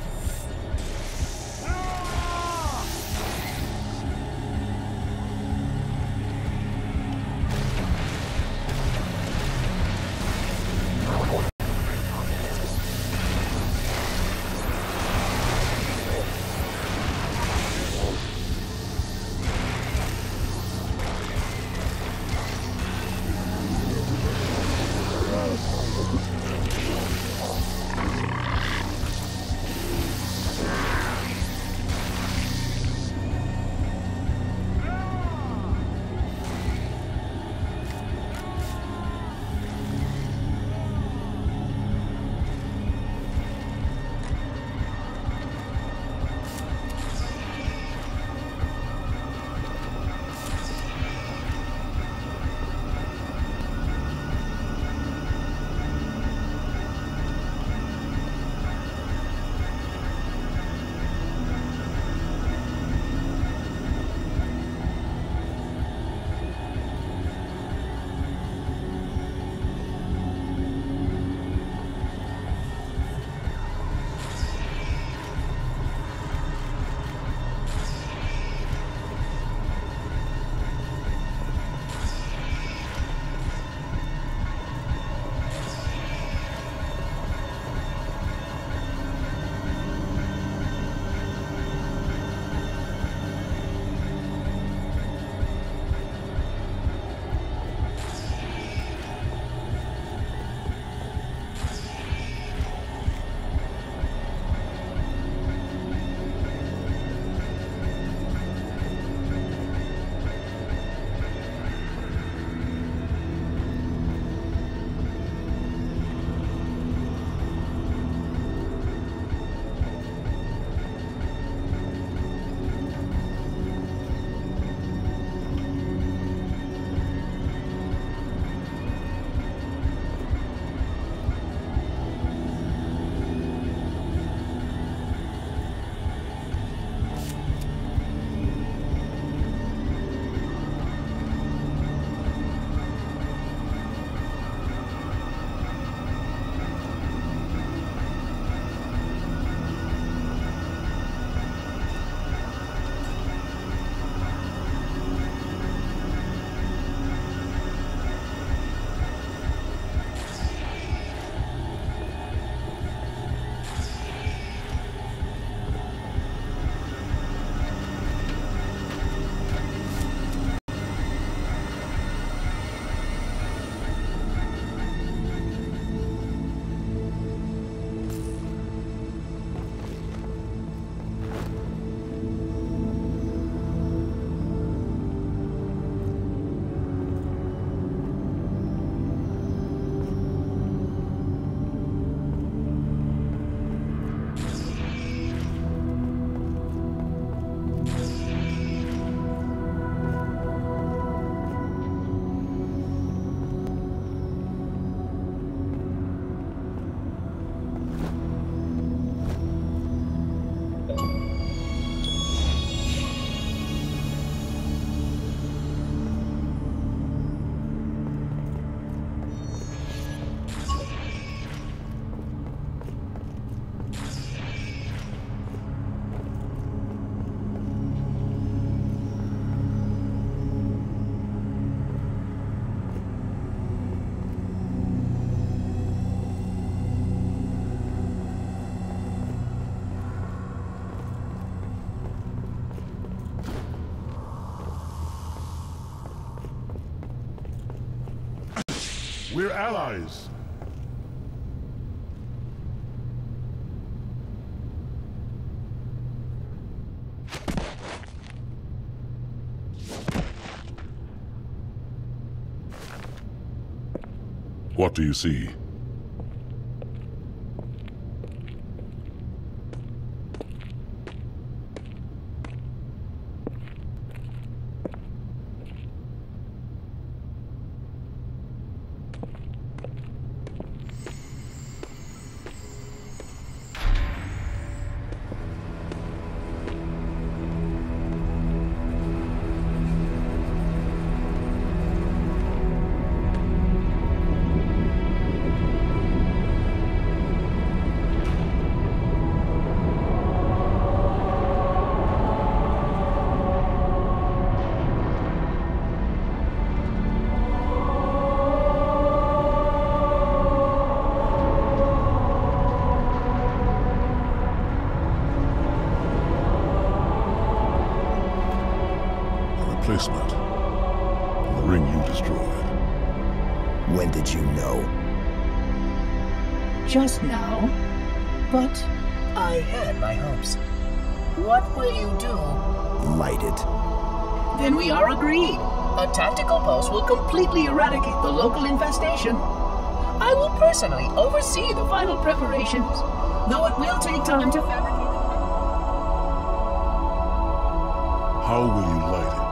We're allies. What do you see? replacement. The ring you destroyed. When did you know? Just now. But I had my hopes. What will you do? Light it. Then we are agreed. A tactical pulse will completely eradicate the local infestation. I will personally oversee the final preparations, though it will take time to fabricate. How will you light it?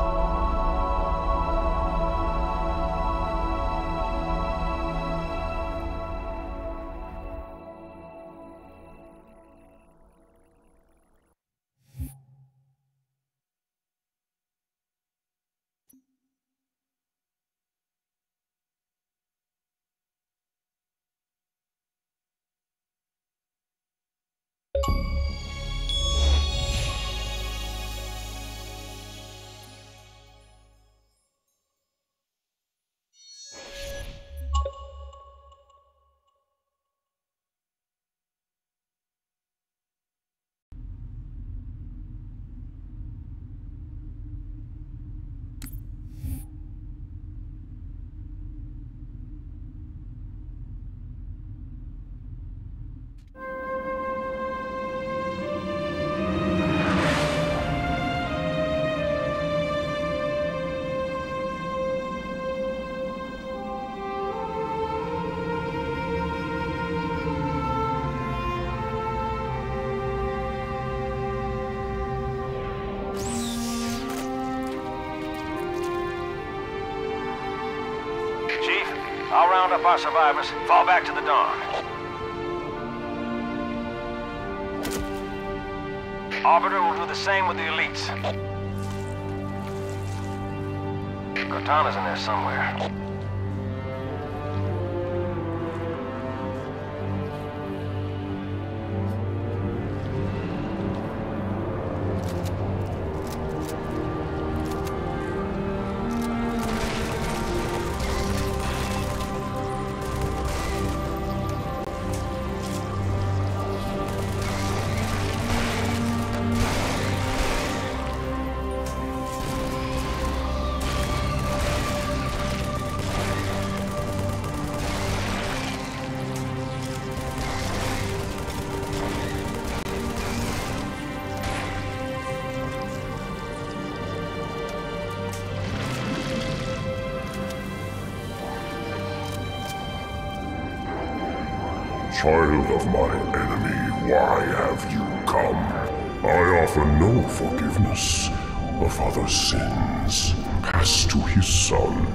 I'll round up our survivors, fall back to the dawn. Arbiter will do the same with the elites. Cortana's in there somewhere. Child of my enemy, why have you come? I offer no forgiveness. A father's sins pass to his son.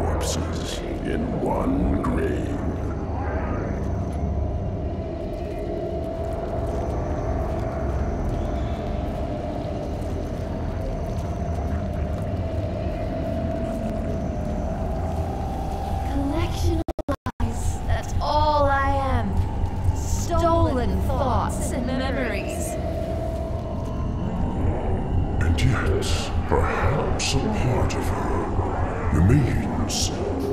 corpses in one grave. Collection of lies. That's all I am. Stolen thoughts and memories. And yet, perhaps a part of her remains.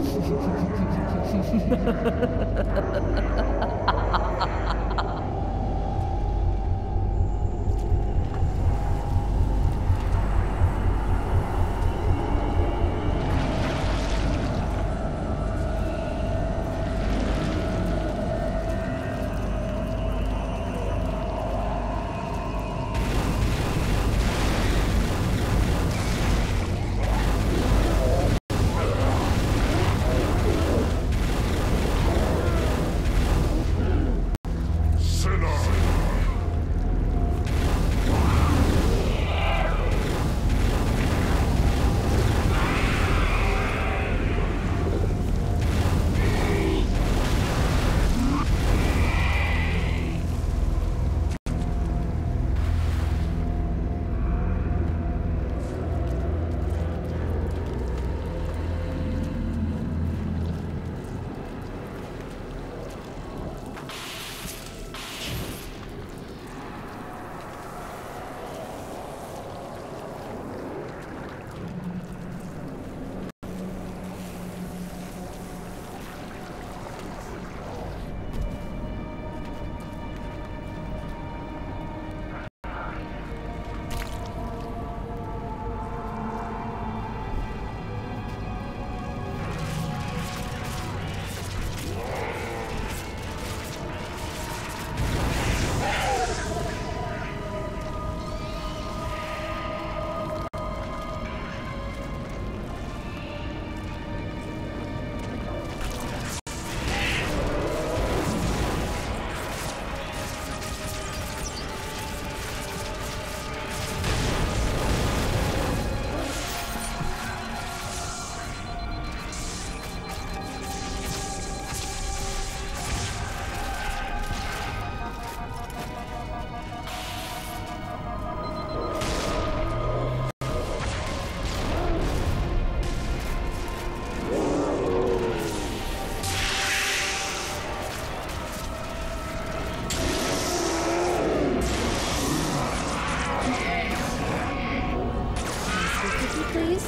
Please?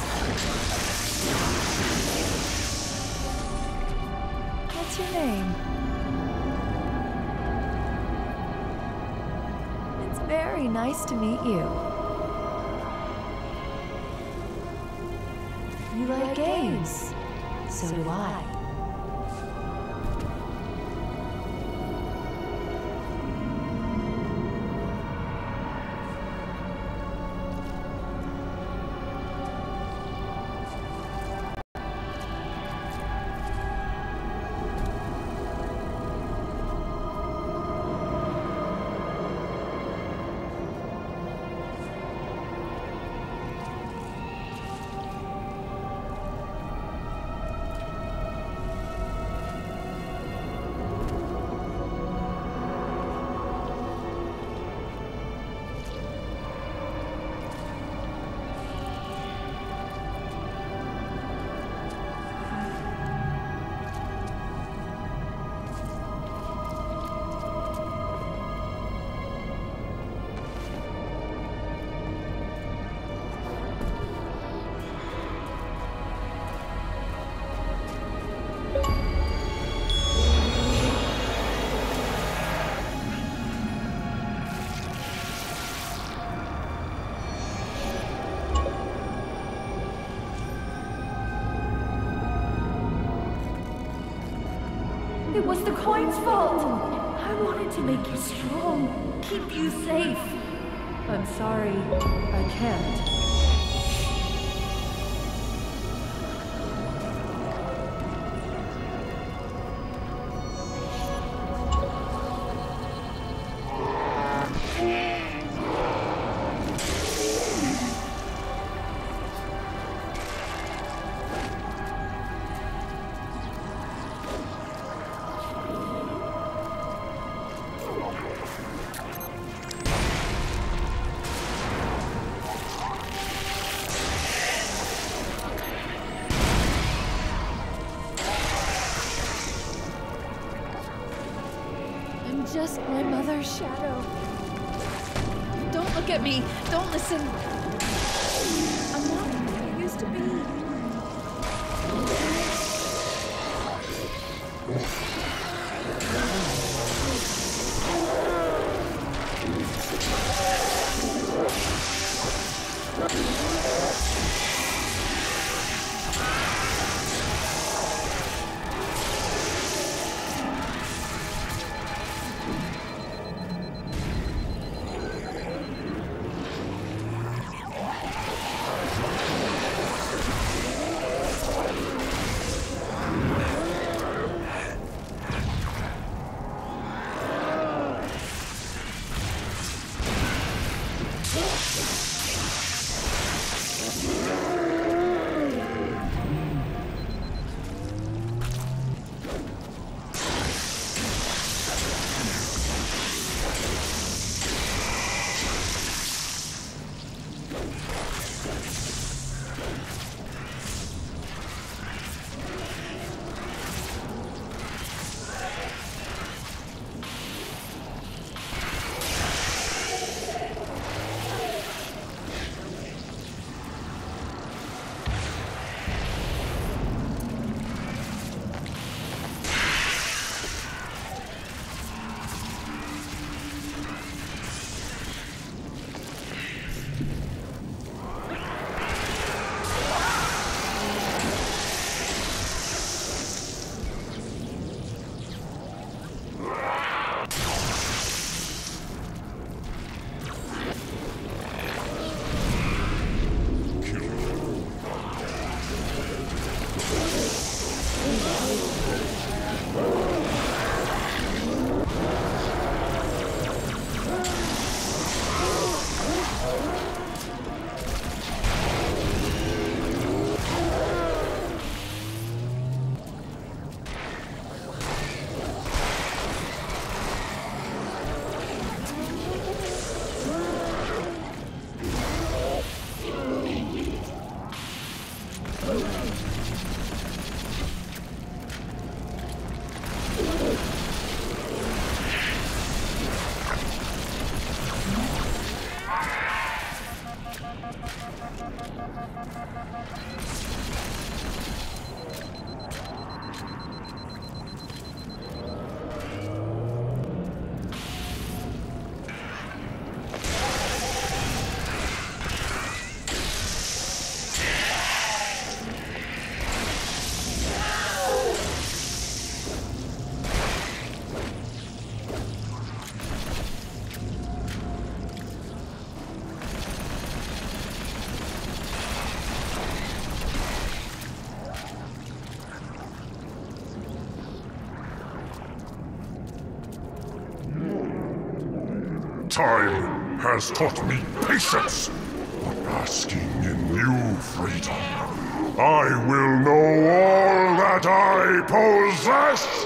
What's your name? It's very nice to meet you. You like games? So do I. It was the coin's fault. I wanted to make you strong, keep you safe. I'm sorry, I can't. I'm just my mother's shadow. Don't look at me. Don't listen. I'm not who I used to be. Time has taught me patience, but basking in new freedom, I will know all that I possess!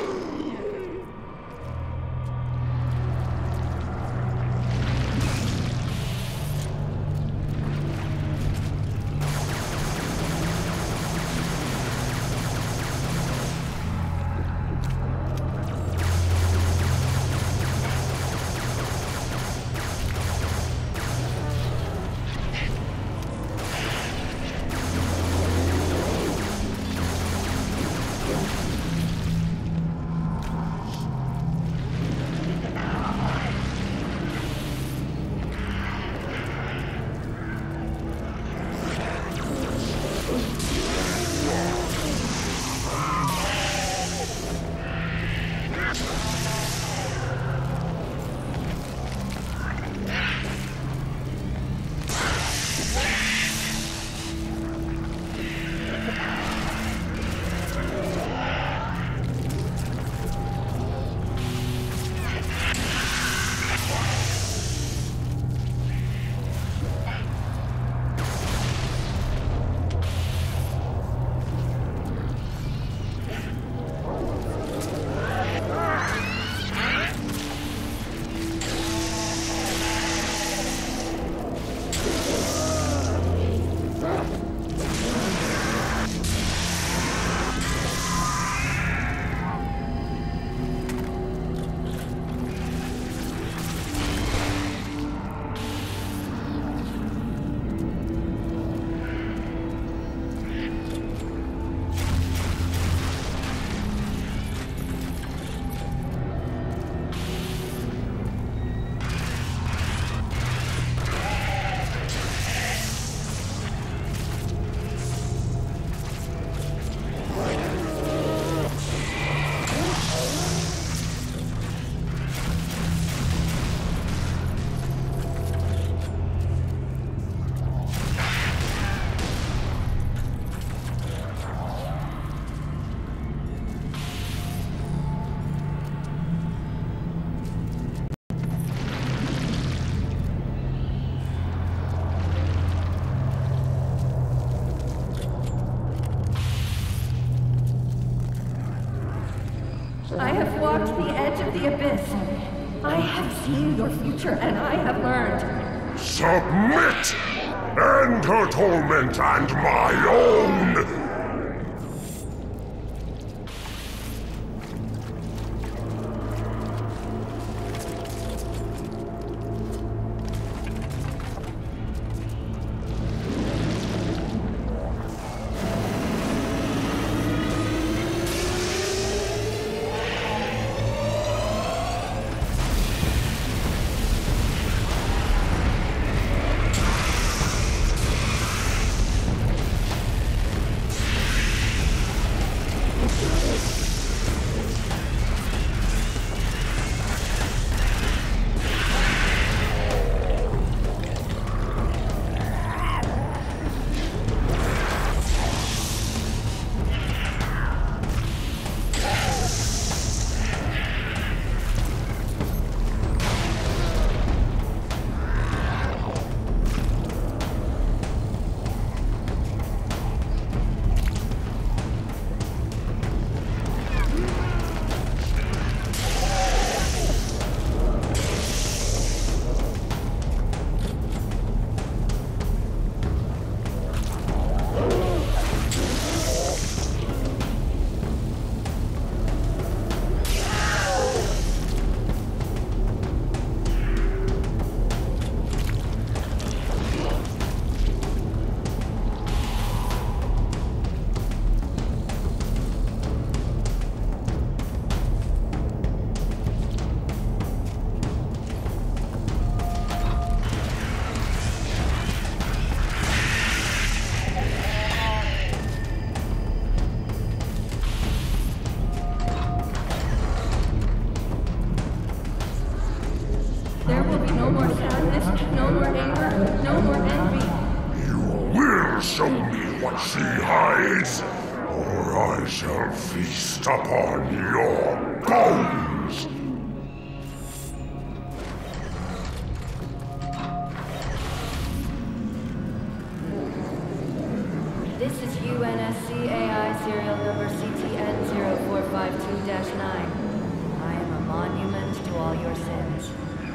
I have walked the edge of the abyss. I have seen your future, and I have learned. Submit! End her torment and my own! There will be no more sadness, no more anger, no more envy. You will show me what she hides, or I shall feast upon your bones! This is U N S C A I serial number C T N zero four five two dash nine. I am a monument to all your sins.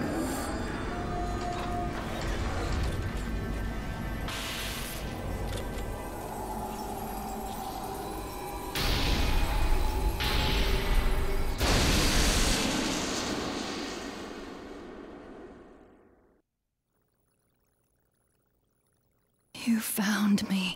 You found me.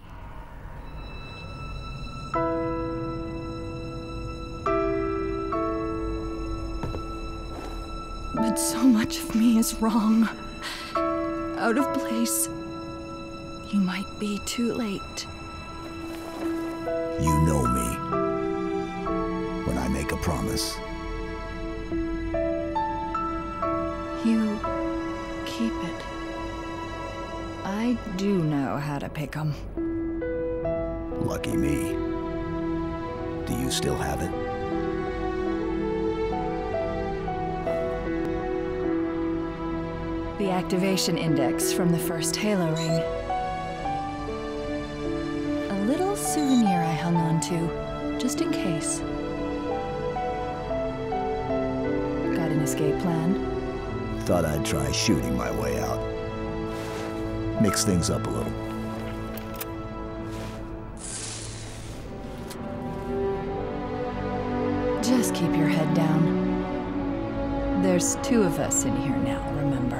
But so much of me is wrong. Out of place. You might be too late. You know me. When I make a promise. You keep it. I do know how to pick 'em. Lucky me. Do you still have it? The activation index from the first Halo ring. A little souvenir I hung on to, just in case. Got an escape plan? Thought I'd try shooting my way out. Mix things up a little. Just keep your head down. There's two of us in here now, remember?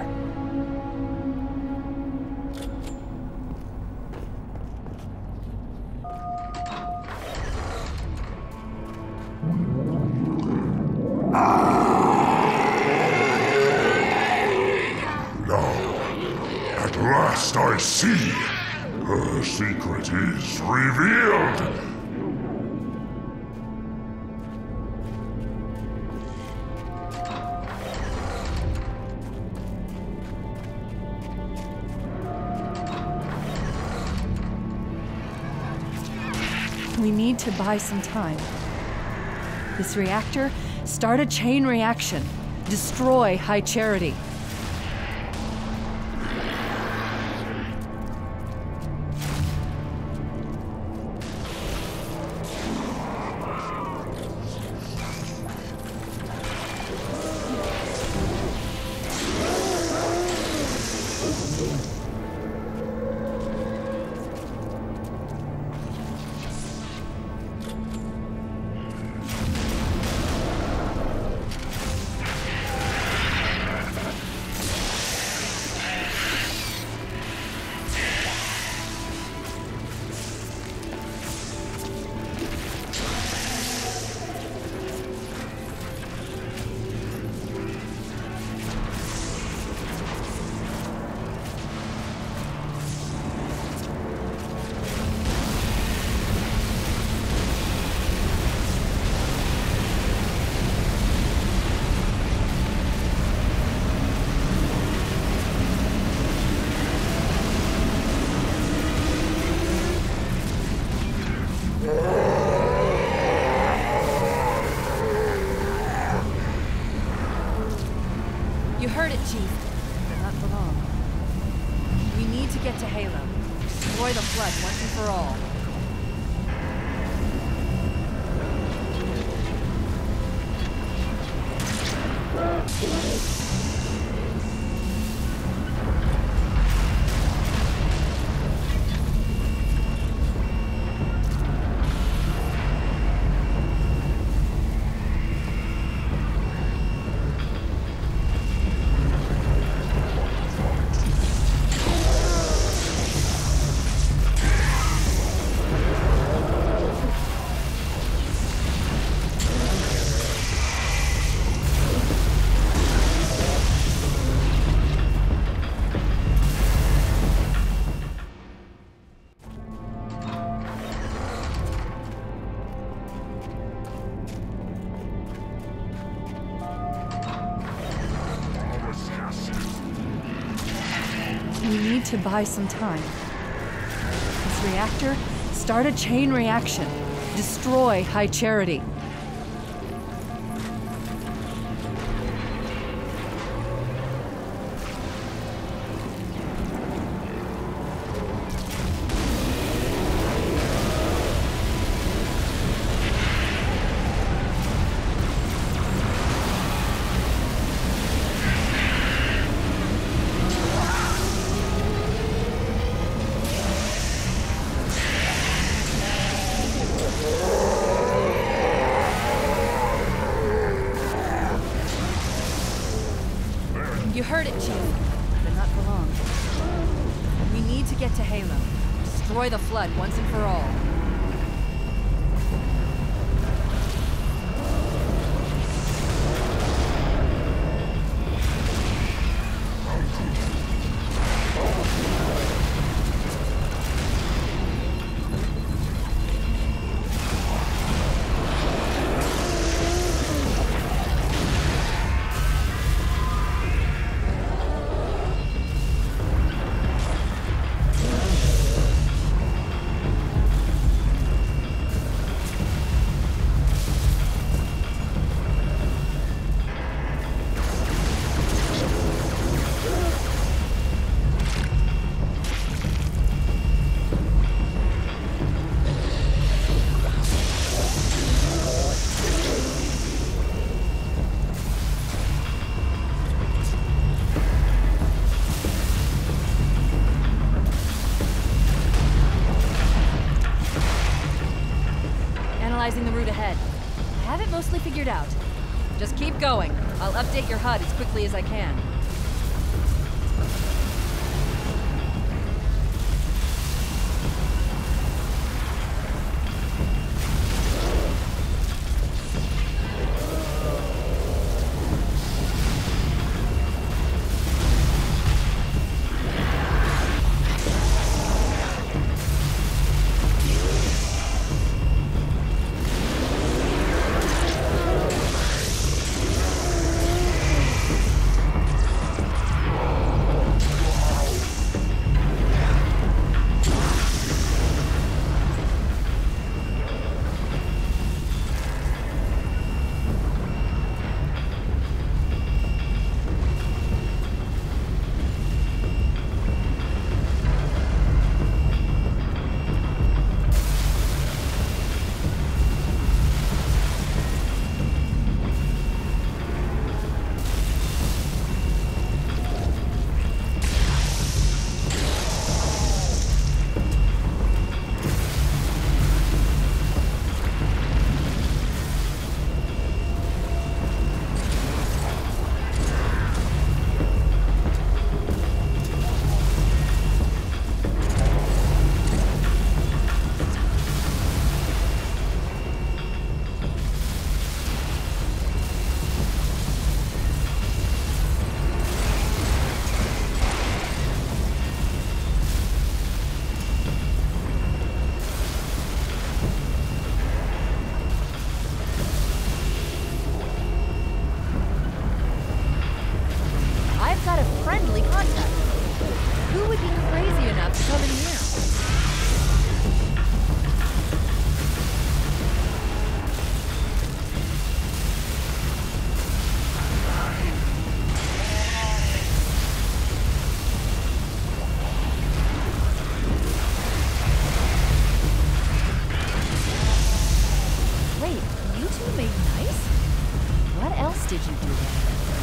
At last I see! Her secret is revealed! We need to buy some time. This reactor, start a chain reaction. Destroy High Charity. Chief, but not for long. We need to get to Halo. Destroy the Flood once and for all. We need to buy some time. This reactor, start a chain reaction. Destroy High Charity. You heard it, Chief, but not for long. We need to get to Halo. Destroy the Flood once and for all. Analyzing the route ahead. I have it mostly figured out. Just keep going. I'll update your H U D as quickly as I can. you made nice? What else did you do then?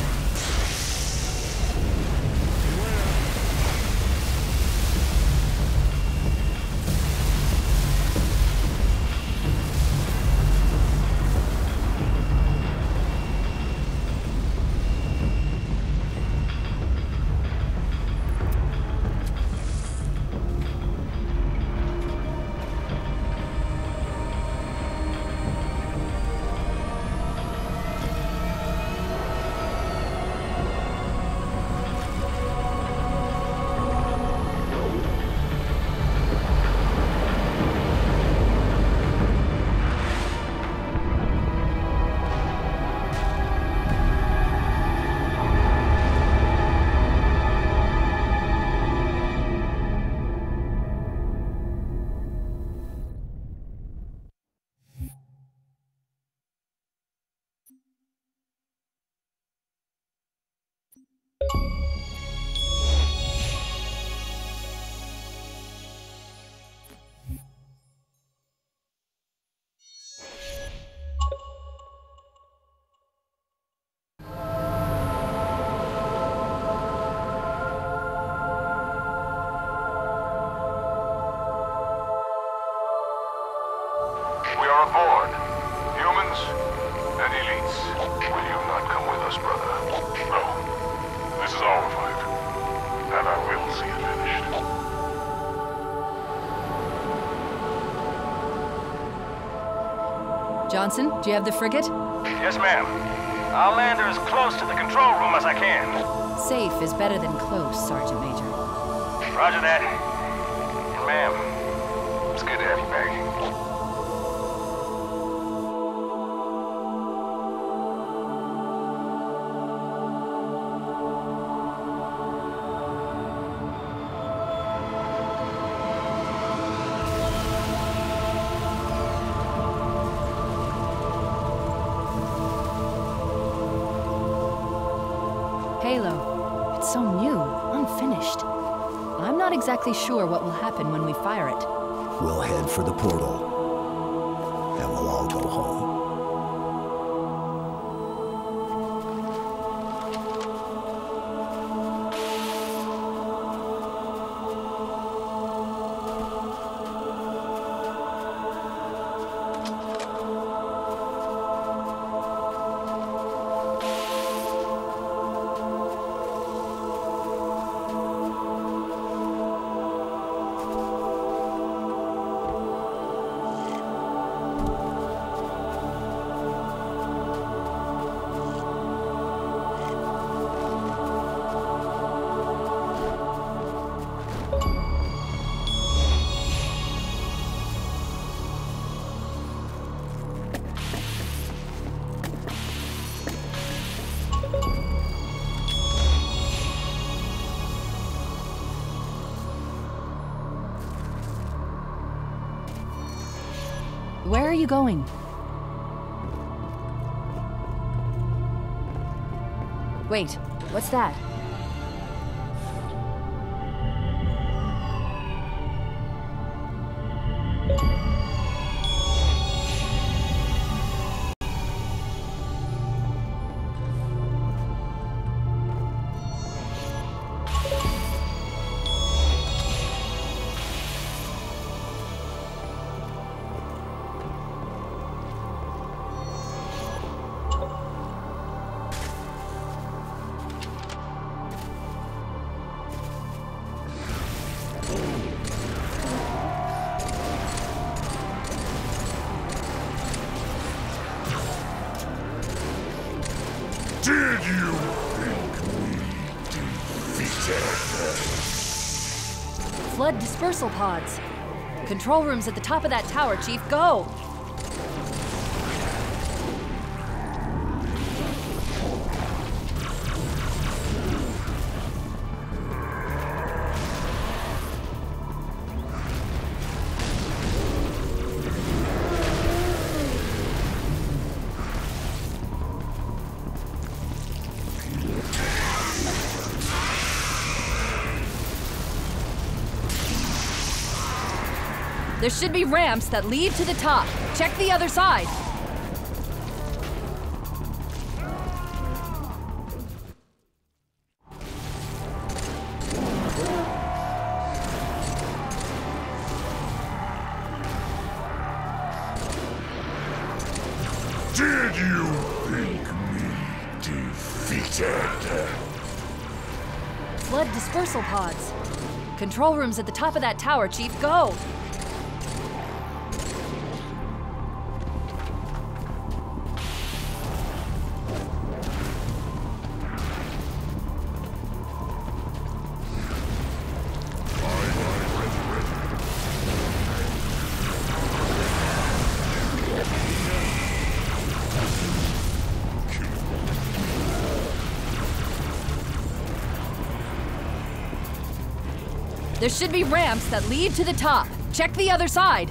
We are aboard. Humans and elites. Will you not come with us, brother? No. This is our fight. And I will see it finished. Johnson, do you have the frigate? Yes, ma'am. I'll land her as close to the control room as I can. Safe is better than close, Sergeant Major. Roger that. And ma'am, it's good to have you back. Halo. It's so new, unfinished. I'm not exactly sure what will happen when we fire it. We'll head for the portal, and we'll all go home. Where are you going? Wait, what's that? Did you think we defeated? Flood dispersal pods. Control room's at the top of that tower, Chief. Go! There should be ramps that lead to the top. Check the other side. Did you think me defeated? Flood dispersal pods. Control room's at the top of that tower, Chief. Go! There should be ramps that lead to the top. Check the other side.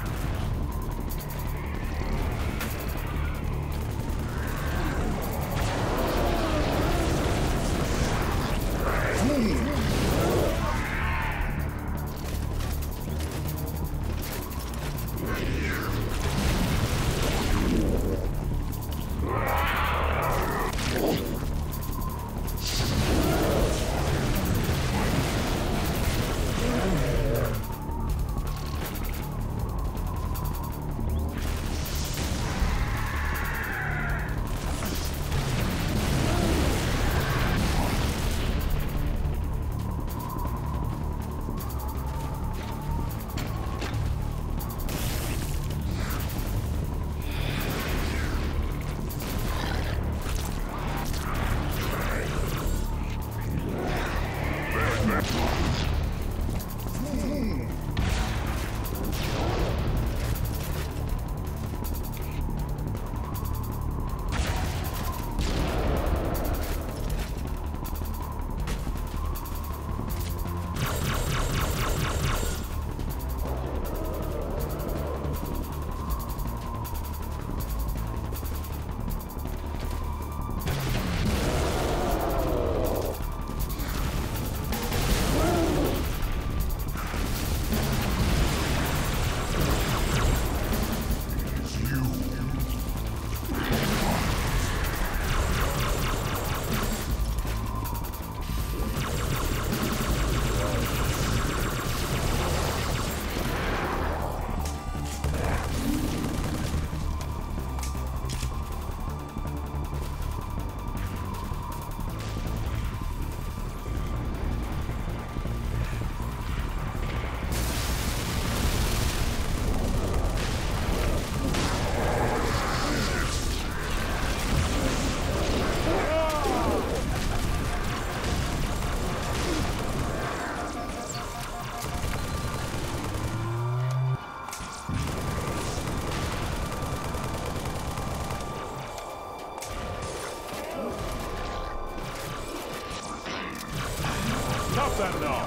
Stop that now!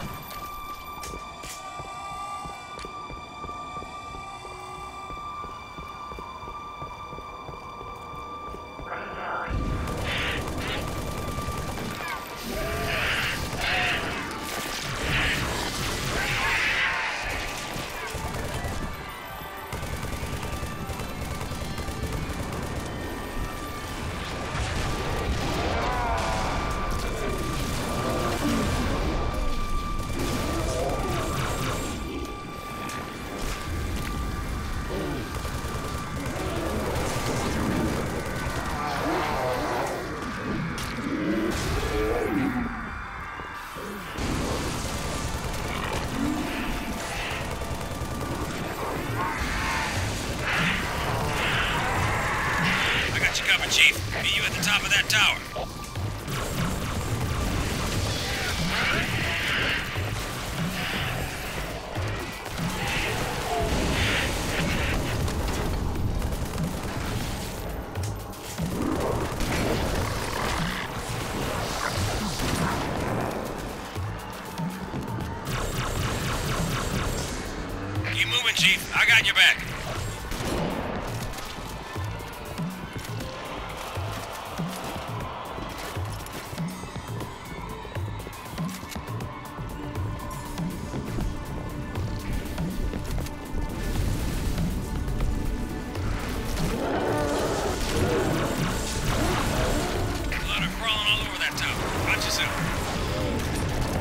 Chief, meet you at the top of that tower. Keep moving, Chief. I got your back.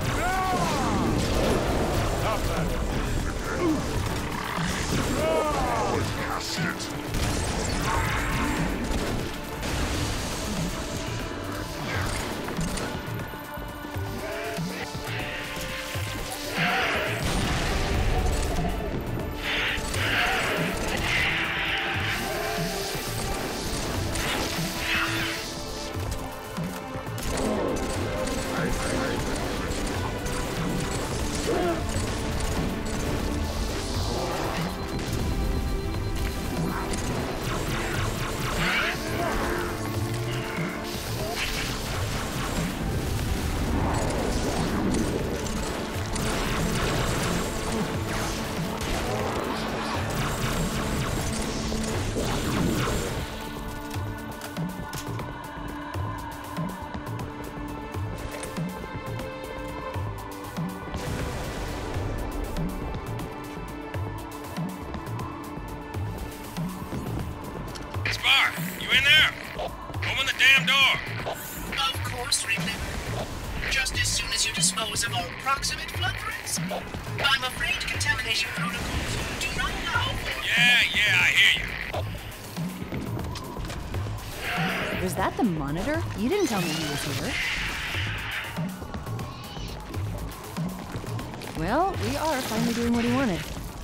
Stop that! You in there? Open the damn door. Of course, Ringleader. Just as soon as you dispose of all proximate flood threats. I'm afraid contamination protocols do not allow for... Yeah, yeah, I hear you. Was that the Monitor? You didn't tell me he was here. Well, we are finally doing what he wanted.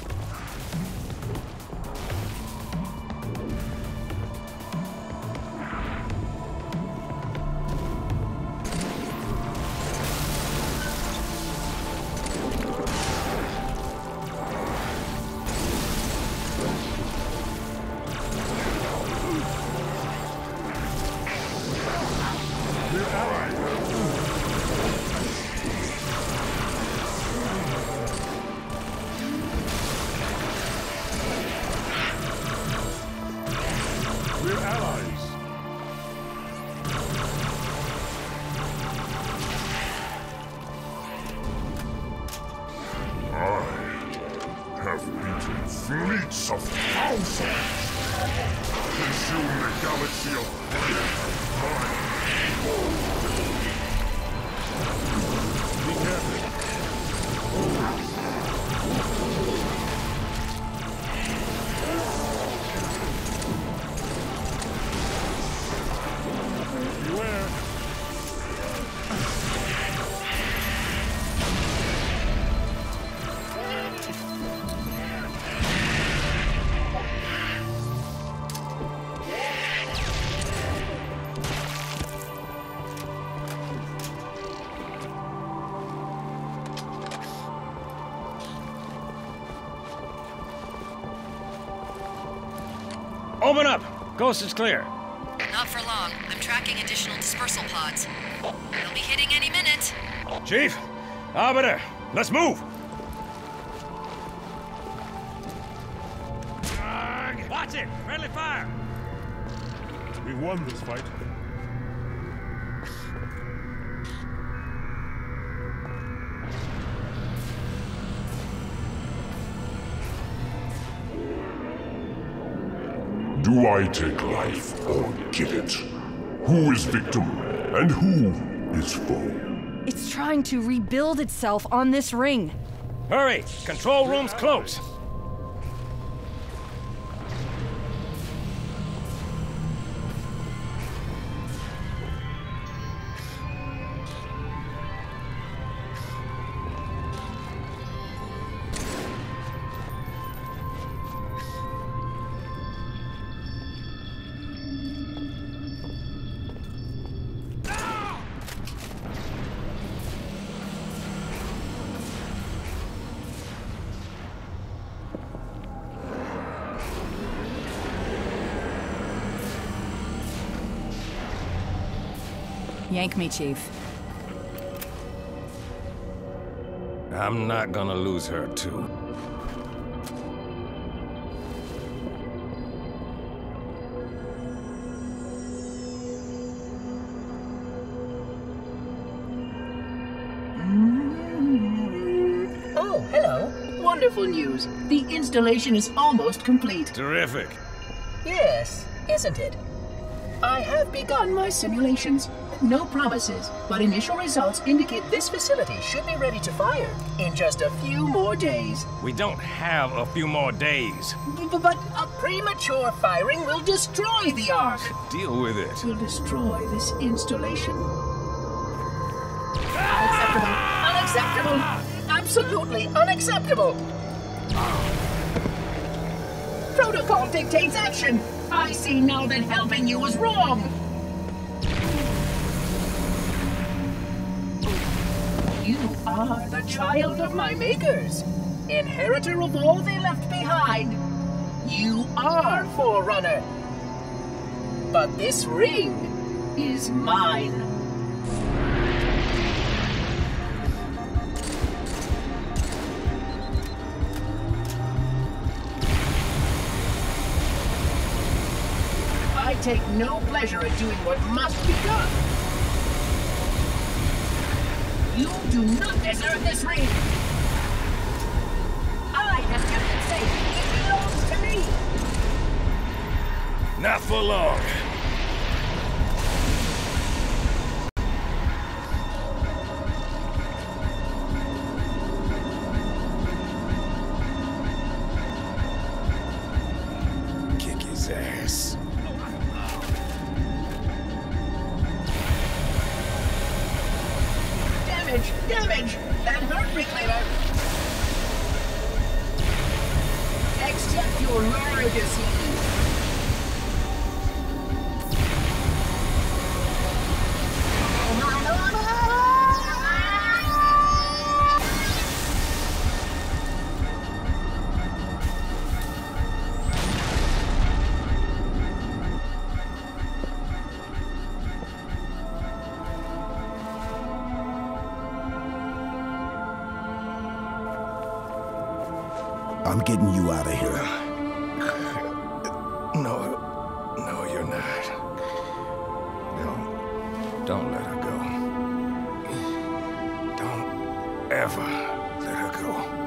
Fleets of thousands consume the galaxy of Be careful. Beware. Open up! Coast is clear. Not for long. I'm tracking additional dispersal pods. They'll be hitting any minute. Chief, Arbiter, let's move! Watch it! Friendly fire! We won this fight. Do I take life or give it? Who is victim and who is foe? It's trying to rebuild itself on this ring. Hurry! Control room's close. Yank me, Chief. I'm not gonna lose her, too. Oh, hello. Wonderful news. The installation is almost complete. Terrific. Yes, isn't it? I have begun my simulations. No promises, but initial results indicate this facility should be ready to fire in just a few more days. We don't have a few more days. B- but a premature firing will destroy the Ark. Deal with it. Will destroy this installation. Unacceptable! Unacceptable! Absolutely unacceptable! Protocol dictates action! I see now that helping you was wrong! You are the child of my makers, inheritor of all they left behind. You are Forerunner. But this ring is mine. I take no pleasure in doing what must be done. You do not deserve this ring. I have kept it safe. It belongs to me. Not for long. Damage! Damage! That hurt me, Cleaver! Accept your legacy! I'm getting you out of here. No, no, you're not. Don't, don't let her go. Don't ever let her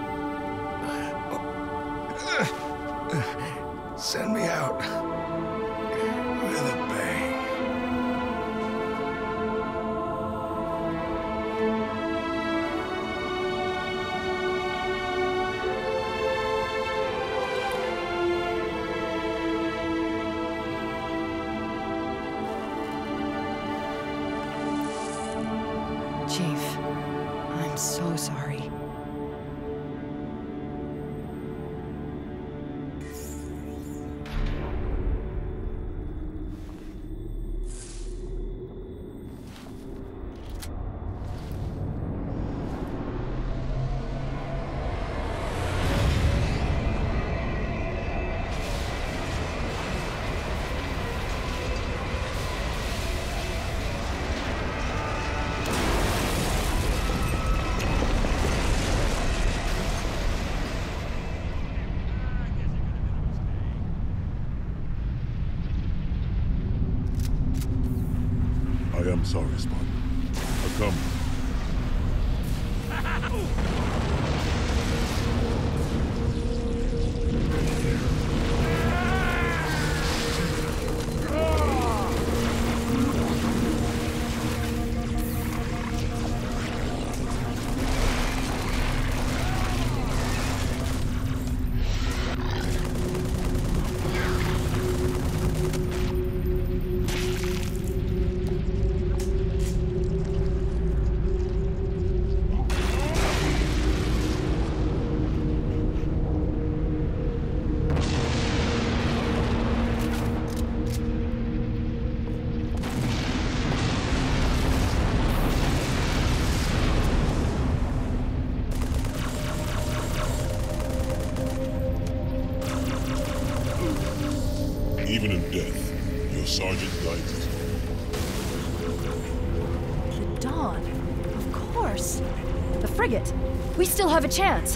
go. Send me out with a bang. Chief, I'm so sorry. I am sorry, Spartan. I'll come. Even in death, your sergeant guides us. The Dawn. Of course. The frigate. We still have a chance.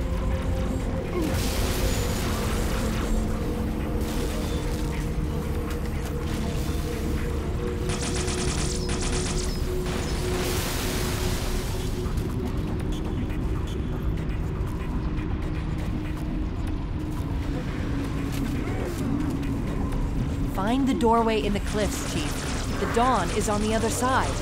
Find the doorway in the cliffs, Chief. The Dawn is on the other side.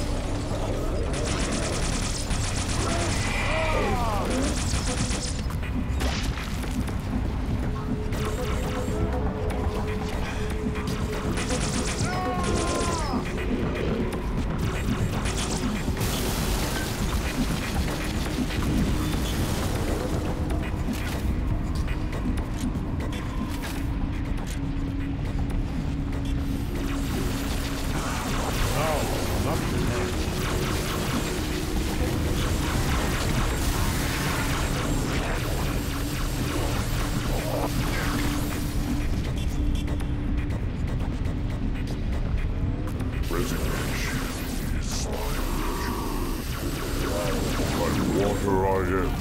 Water I am.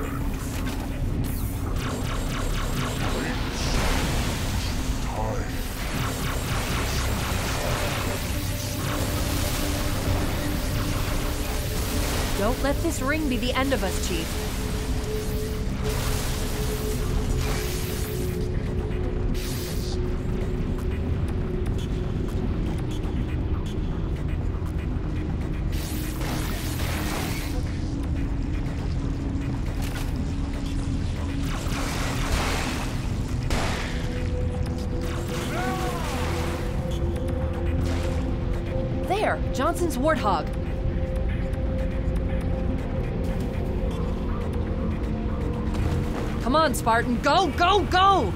Don't let this ring be the end of us, Chief. There! Johnson's Warthog! Come on, Spartan. Go, go, go!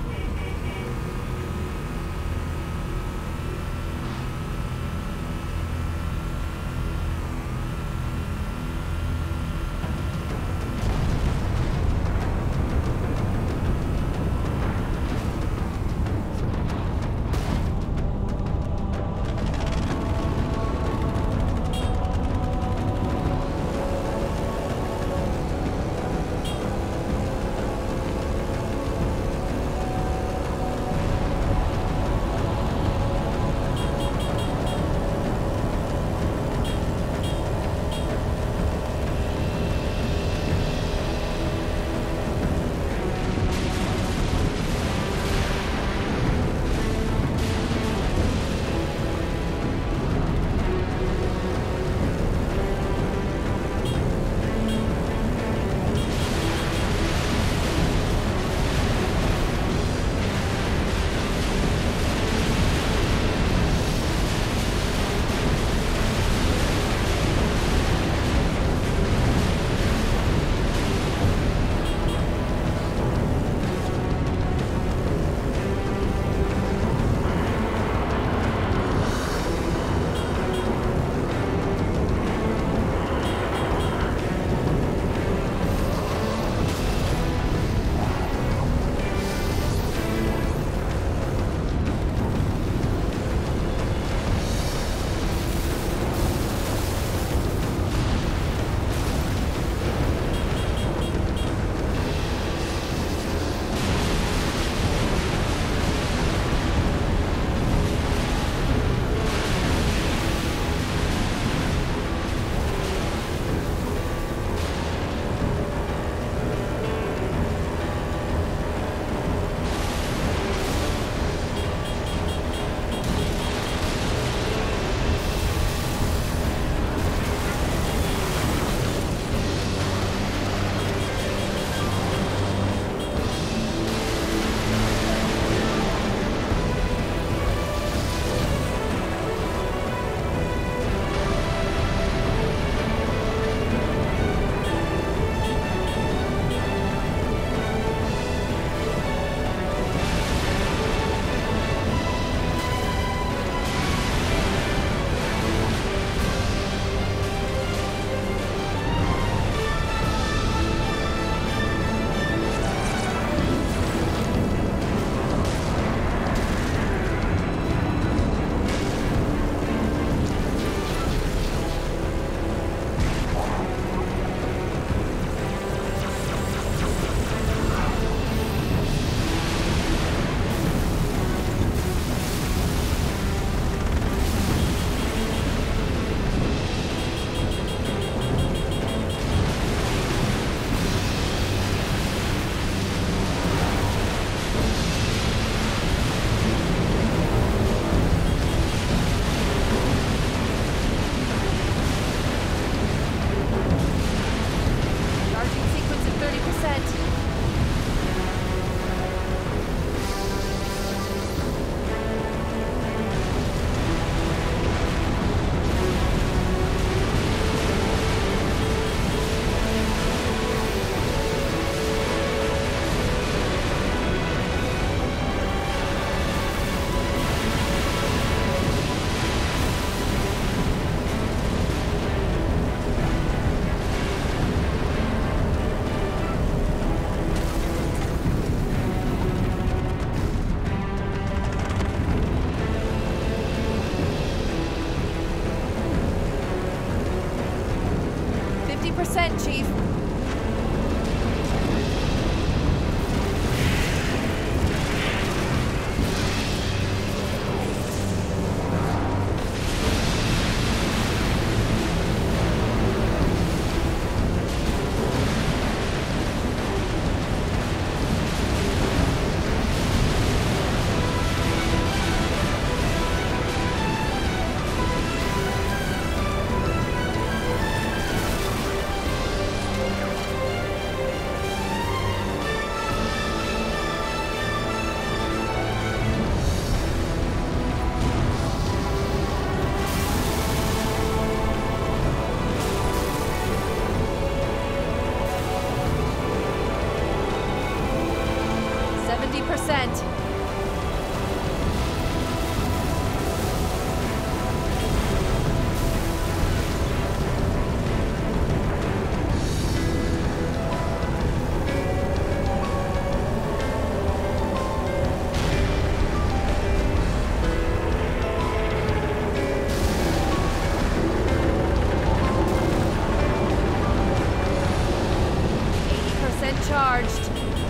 Chief. percent. Charged.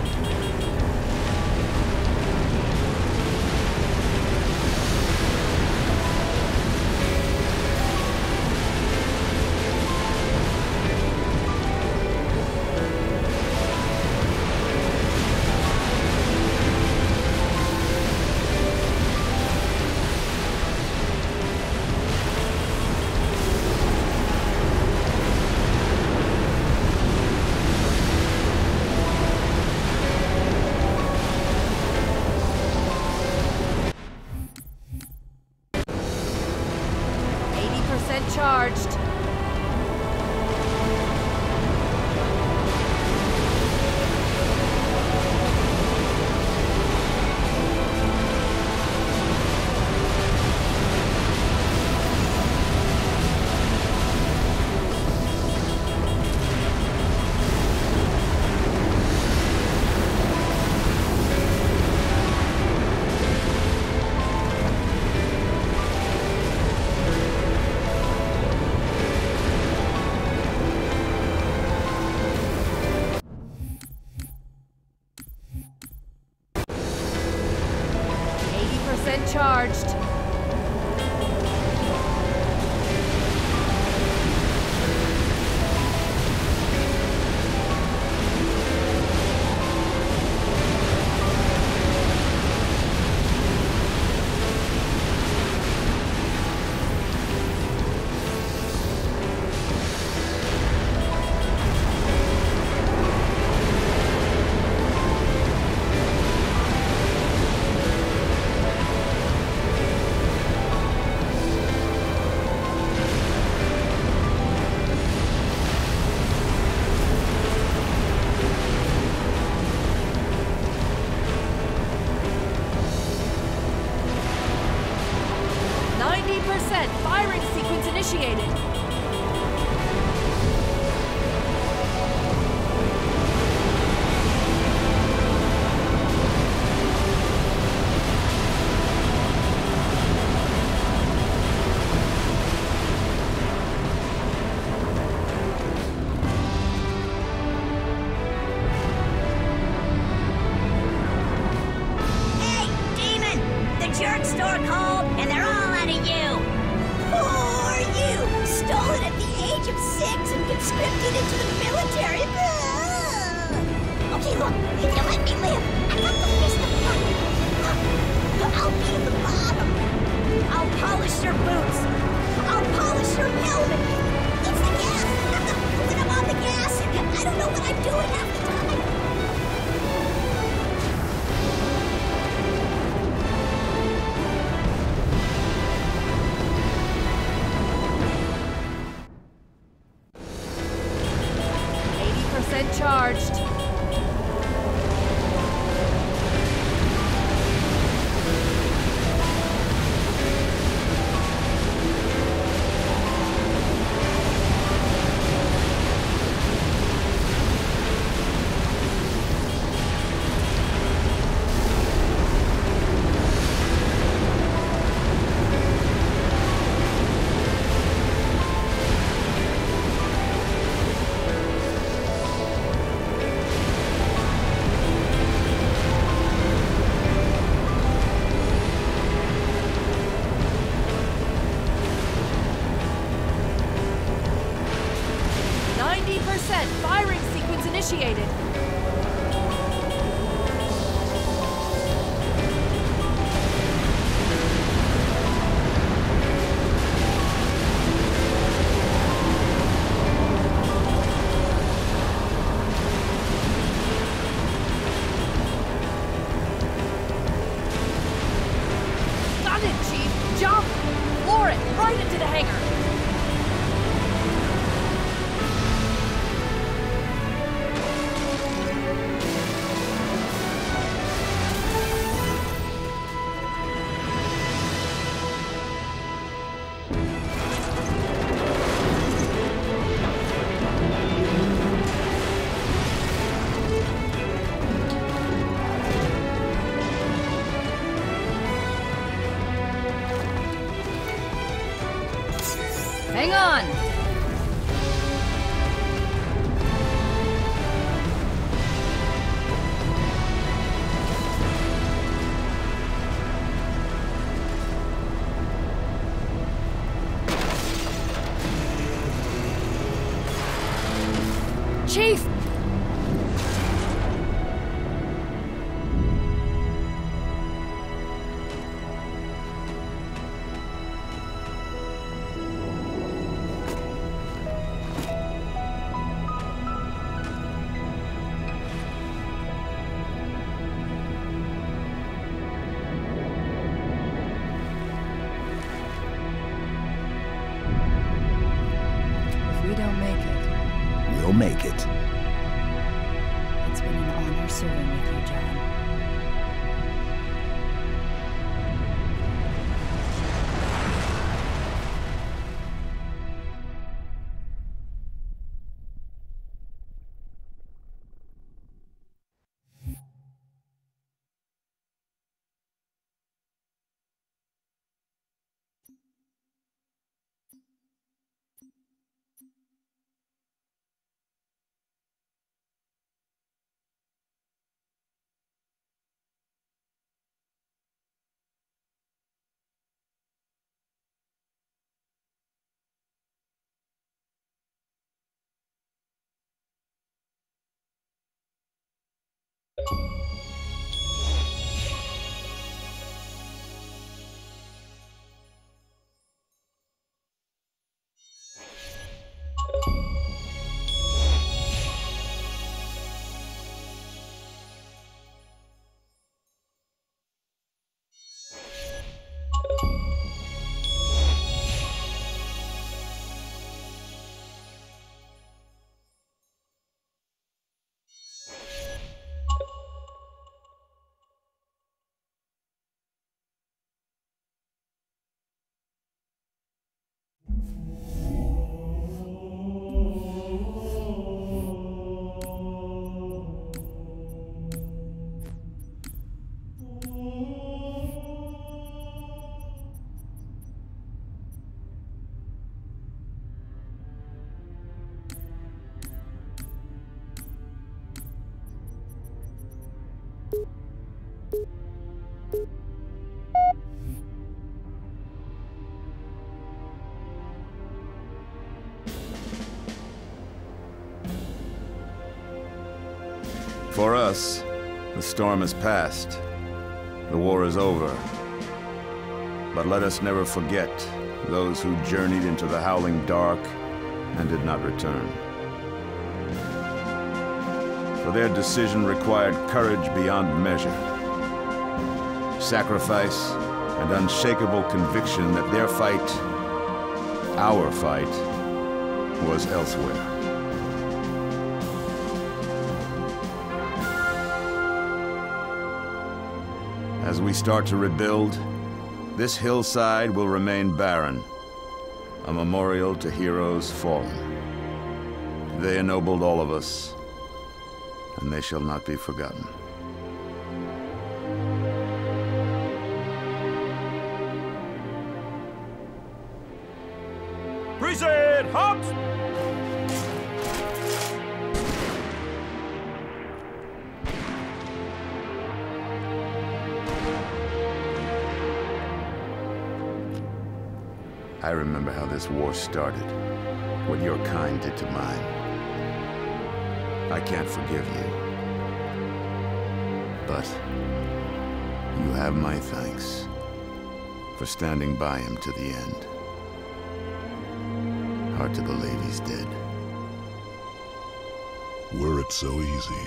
Charged. Charged. ninety percent firing sequence initiated. Hey, Demon! The jerk store called, and they're all out of you! Who are you? Stolen at the age of six and conscripted into the military? Ugh. Okay, look, if you let me live, I got the fist of fire. I'll be at the bottom. I'll polish your boots. I'll polish your helmet. It's the gas. When I'm on the gas, I don't know what I'm doing half the time. Charged. ninety percent firing sequence initiated. Got it, Chief! Jump! Floor it right into the hangar! Hang on! Chief! If we don't make it, We'll make it. it's been an honor serving with you, John. For us, the storm has passed. The war is over. But let us never forget those who journeyed into the howling dark and did not return. For their decision required courage beyond measure, sacrifice, and unshakable conviction that their fight, our fight, was elsewhere. As we start to rebuild, this hillside will remain barren, a memorial to heroes fallen. They ennobled all of us, and they shall not be forgotten. Preset, hops! I remember how this war started, what your kind did to mine. I can't forgive you, but you have my thanks for standing by him to the end. Hard to believe he's dead. Were it so easy.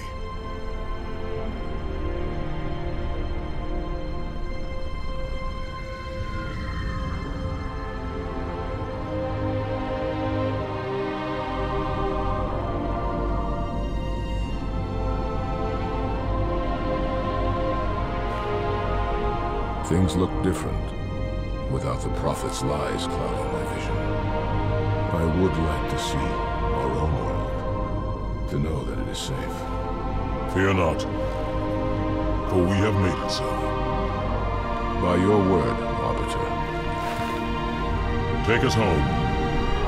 Things look different without the Prophet's lies clouding my vision. I would like to see our own world, to know that it is safe. Fear not, for we have made it so. By your word, Arbiter. Take us home,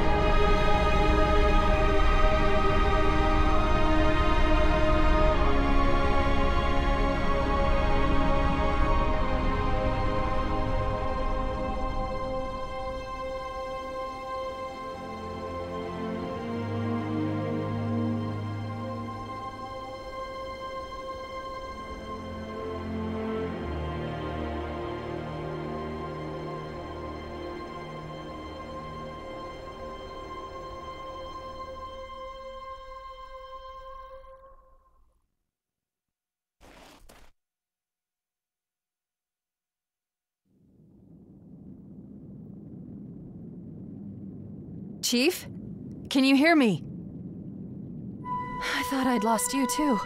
Chief? Can you hear me? I thought I'd lost you too.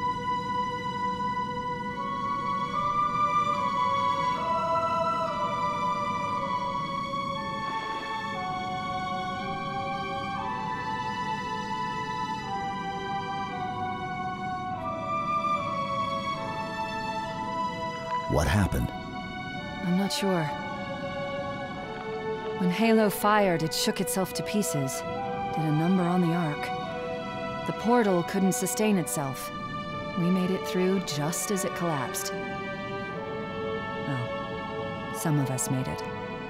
What happened? I'm not sure. When Halo fired, it shook itself to pieces. Did a number on the Ark. The portal couldn't sustain itself. We made it through just as it collapsed. Oh, some of us made it.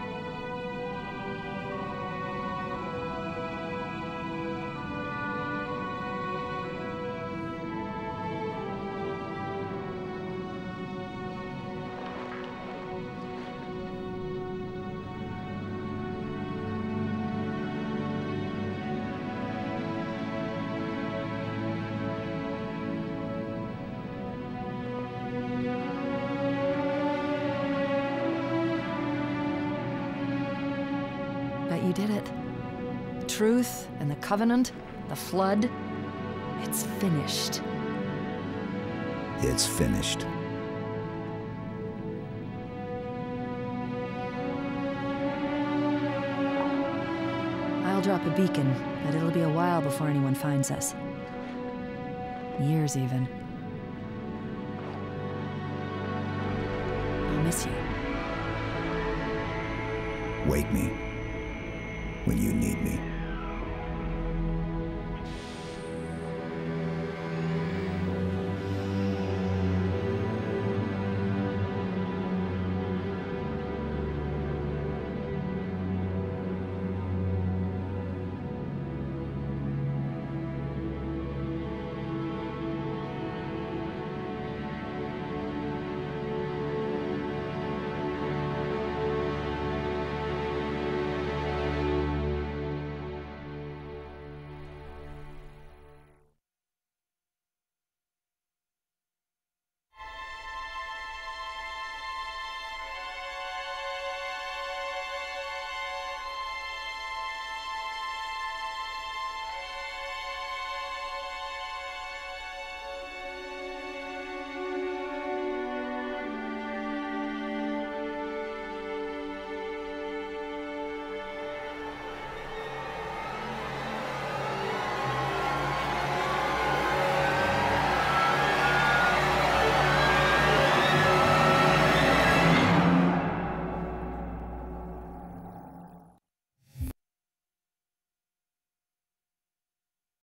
But you did it. Truth and the Covenant, the Flood, it's finished. It's finished. I'll drop a beacon, but it'll be a while before anyone finds us. Years, even. I'll miss you. Wake me when you need me.